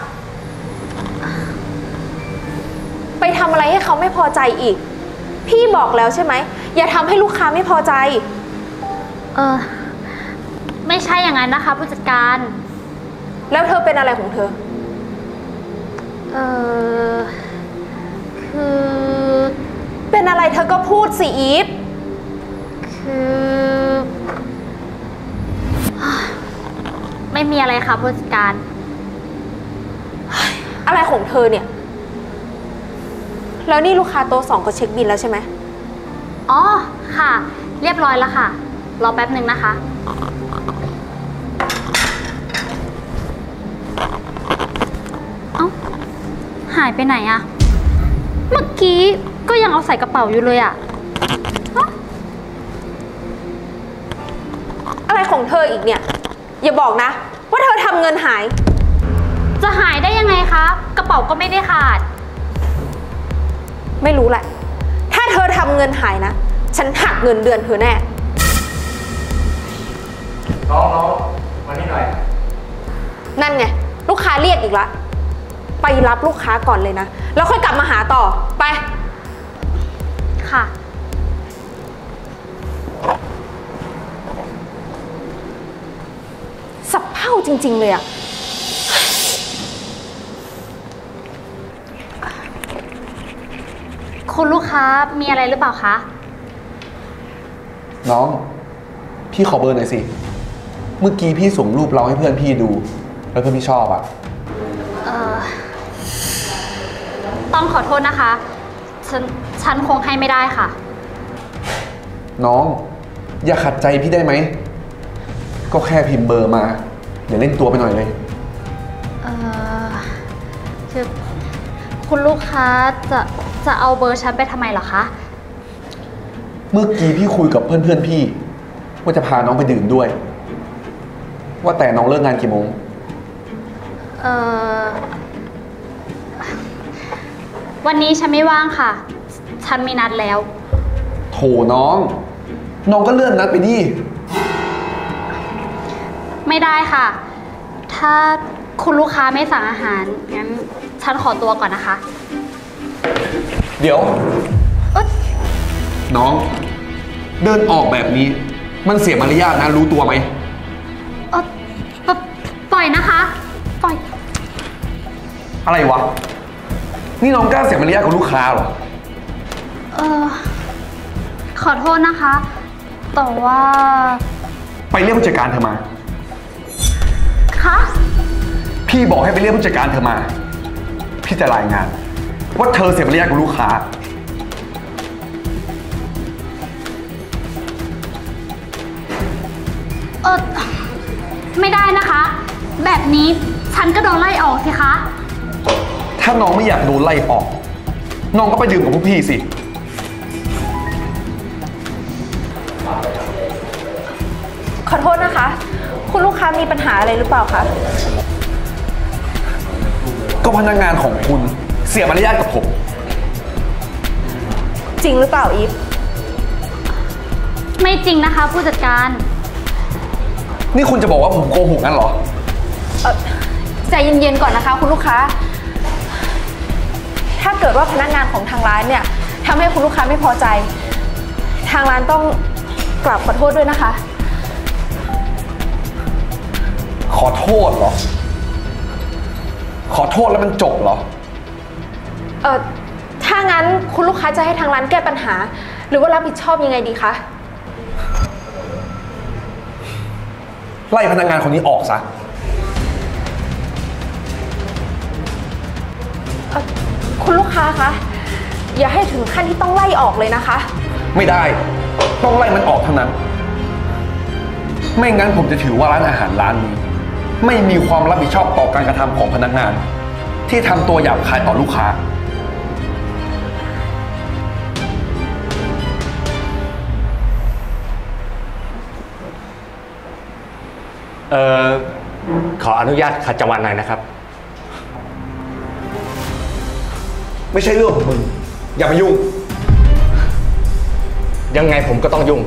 G: ไปทำอะไรให้เขาไม่พอใจอีก พี่บอกแล้วใช่ไหมอย่าทำให้ลูกค้าไม่พอใจ
C: เออไม่ใช่อย่างนั้นนะคะผู้จัดการ
G: แล้วเธอเป็นอะไรของเธอ
C: เออคือ
G: เป็นอะไรเธอก็พูดสิอีฟ
C: คือ ไม่มีอะไรค่ะผู้จัดการ
G: อะไรของเธอเนี่ย แล้วนี่ลูกค้าโต๊ะสองก็เช็คบิลแล้วใช่ไหม
C: อ๋อค่ะ เรียบร้อยแล้วค่ะ รอแป๊บหนึ่งนะคะ เอ้าหายไปไหนอะเมื่อกี้ก็ยังเอาใส่กระเป๋าอยู่เลยอะ
G: อะไรของเธออีกเนี่ย อย่าบอกนะ ว่าเธอทำเงินหาย
C: จะหายได้ยังไงคะ กระเป๋าก็ไม่ได้ขาด
G: ไม่รู้แหละ ถ้าเธอทำเงินหายนะ ฉันหักเงินเดือนเธอแน่
E: น้องน้องมานี่หน่อย
G: นั่นไง ลูกค้าเรียกอีกละไปรับลูกค้าก่อนเลยนะ แล้วค่อยกลับมาหาต่อไป
C: ค่ะ
G: สับเผ่าจริงๆเลยอะ
C: คุณลูกค้ามีอะไรหรือเปล่าคะ
Q: น้องพี่ขอเบอร์หน่อยสิเมื่อกี้พี่ส่งรูปเราให้เพื่อนพี่ดูแล้วเพื่อนพี่ชอบอ่ะ
C: เอ่อ ต้องขอโทษนะคะ ฉัน ฉันคงให้ไม่ได้ค่ะ
Q: น้องอย่าขัดใจพี่ได้ไหมก็แค่พิมพ์เบอร์มาอย่าเล่นตัวไปหน่อยเลย
C: เอ่อคือคุณลูกค้าจะ จะเอาเบอร์ฉันไปทำไมเหรอคะ
Q: เมื่อกี้พี่คุยกับเพื่อนๆพี่ว่าจะพาน้องไปดื่มด้วย ว่าแต่น้องเลิกงานกี่โมง
C: เอ่อ วันนี้ฉันไม่ว่างค่ะ ฉันมีนัดแล้ว
Q: โถน้องน้องก็เลื่อนนัดไปดิ
C: ไม่ได้ค่ะ ถ้าคุณลูกค้าไม่สั่งอาหาร งั้นฉันขอตัวก่อนนะคะ
Q: เดี๋ยวน้องเดินออกแบบนี้มันเสียมารยาทนะรู้ตัวไหม
C: เออปปล่อยนะคะ ปล่อย
Q: อะไรวะนี่น้องกล้าเสียมารยาทกับลูกค้าเหรอ
C: เออขอโทษนะคะ แต่ว่า
Q: ไปเรียกผู้จัดการเธอมา
C: คะ
Q: พี่บอกให้ไปเรียกผู้จัดการเธอมาพี่จะรายงานว่าเธอเสียมารยาทกับลูกค้า
C: เออไม่ได้นะคะ แบบนี้ฉันก็โดนไล่ออกสิคะ
Q: ถ้าน้องไม่อยากโดนไล่ออกน้องก็ไปดื่มกับพวกพี่สิ
G: ขอโทษนะคะ คุณลูกค้ามีปัญหาอะไรหรือเปล่าคะ
Q: ก็พนักงานของคุณเสียมารยาทกับผม
G: จริงหรือเปล่าอีฟ
C: ไม่จริงนะคะผู้จัดการ
Q: นี่คุณจะบอกว่าผมโกหกงั้นเหรอ
G: เออใจเย็นๆก่อนนะคะคุณลูกค้า ถ้าเกิดว่าพนักงานของทางร้านเนี่ยทำให้คุณลูกค้าไม่พอใจ ทางร้านต้องกราบขอโทษด้วยนะคะ
Q: ขอโทษเหรอ ขอโทษแล้วมันจบเหรอ
G: เออถ้างั้นคุณลูกค้าจะให้ทางร้านแก้ปัญหา หรือว่ารับผิดชอบยังไงดีคะ
Q: ไล่พนักงานคนนี้ออกซะ
G: คุณลูกค้าคะอย่าให้ถึงขั้นที่ต้องไล่ออกเลยนะคะ
Q: ไม่ได้ ต้องไล่มันออกเท่านั้น ไม่งั้นผมจะถือว่าร้านอาหารร้านนี้ ไม่มีความรับผิดชอบต่อการกระทำของพนักงาน ที่ทำตัวหยาบคายต่อลูกค้า
R: เอ่อ ขออนุญาตขัดจังหวะหน่อยนะครับ
Q: ไม่ใช่เรื่องของมึง อย่ามายุ่ง
R: ยังไงผมก็ต้องยุ่ง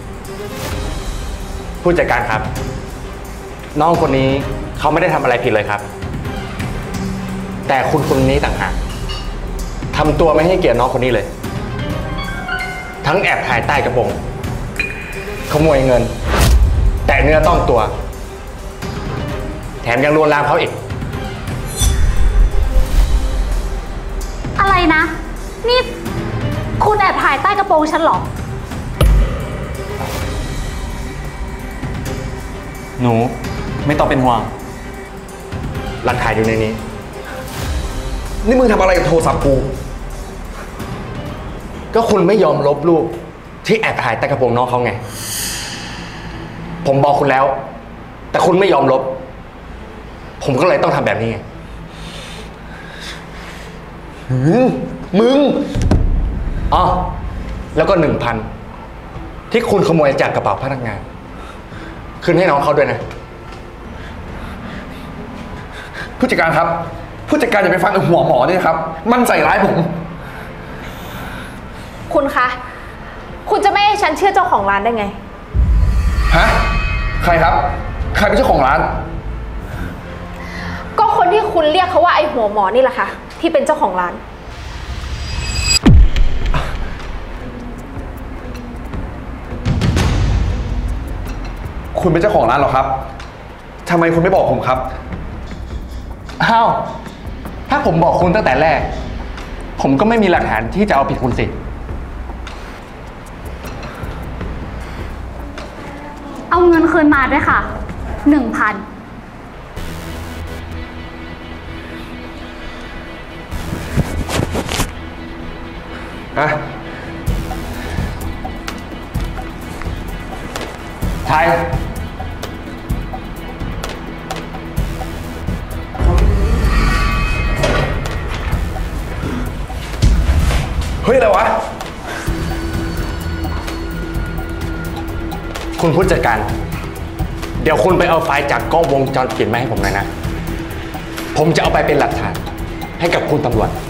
R: ผู้จัดการครับ น้องคนนี้เขาไม่ได้ทำอะไรผิดเลยครับ แต่คุณคนนี้ต่างหากทำตัวไม่ให้เกียรติน้องคนนี้เลย ทั้งแอบถ่ายใต้กระโปรงขโมยเงิน แต่เนื้อต้องตัว แถมยังลวนลามเขาอีก
C: อะไรนะ นี่คุณแอบถ่ายใต้กระโปรงฉันเหรอ
R: หนูไม่ต้องเป็นห่วงหลักฐานอยู่ในนี้
Q: นี่มึงทำอะไรกับโทรศัพท์กู
R: ก็คุณไม่ยอมลบรูปที่แอบถ่ายใต้กระโปรงน้องเขาไง ผมบอกคุณแล้ว แต่คุณไม่ยอมลบ ผมก็เลยต้องทำแบบนี้ไงมึงอ๋อแล้วก็หนึ่งพันที่คุณขโมยจากกระเป๋าพนักงานคืนให้น้องเขาด้วยนะ
Q: ผู้จัดการครับ ผู้จัดการอย่าไปฟังไอ้หัวหมอนี่ครับ มันใส่ร้ายผม
G: คุณคะ คุณจะไม่ให้ฉันเชื่อเจ้าของร้านได้ไง
Q: ฮะ ใครครับ ใครเป็นเจ้าของร้าน
G: ก็คนที่คุณเรียกเขาว่าไอ้หัวหมอนี่แหละค่ะ ที่เป็นเจ้าของร้าน
Q: คุณเป็นเจ้าของร้านเหรอครับทำไมคุณไม่บอกผมครับ
R: อ้าว ถ้าผมบอกคุณตั้งแต่แรก ผมก็ไม่มีหลักฐานที่จะเอาผิดคุณสิ
C: เอาเงินคืนมาด้วยค่ะ หนึ่งพัน
Q: อะ
R: ไทย
Q: เฮ้ย อะไรวะ
R: คุณผู้จัดการ เดี๋ยวคุณไปเอาไฟล์จากกล้องวงจรปิดมาให้ผมหน่อยนะ ผมจะเอาไปเป็นหลักฐานให้กับคุณตำรวจ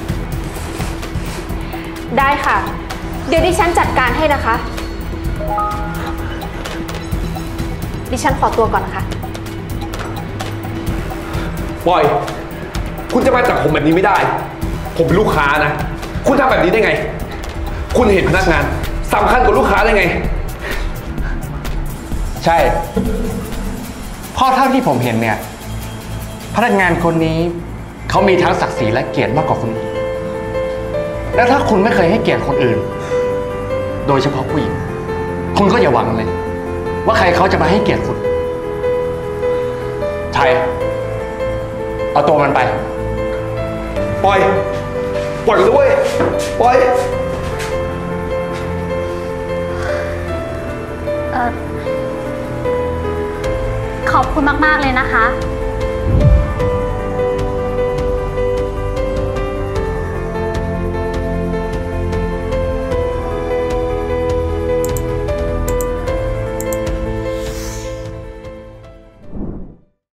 G: ได้ค่ะ เดี๋ยวดิฉันจัดการให้นะคะ ดิฉันขอตัวก่อนนะคะ
Q: ปล่อย คุณจะมาจับผมแบบนี้ไม่ได้ ผมเป็นลูกค้านะ คุณทำแบบนี้ได้ไง คุณเห็นพนักงานสำคัญกว่าลูกค้าได้ไง
R: ใช่ เพราะเท่าที่ผมเห็นเนี่ย พนักงานคนนี้เขามีทั้งศักดิ์ศรีและเกียรติมากกว่าคุณอีกแล้วถ้าคุณไม่เคยให้เกียรติคนอื่น โดยเฉพาะผู้หญิง คุณก็อย่าหวังเลย ว่าใครเขาจะมาให้เกียรติคุณไทย เอาตัวมันไป
Q: ปล่อย ปล่อยกันด้วย ปล่อย
C: เออขอบคุณมากๆเลยนะคะ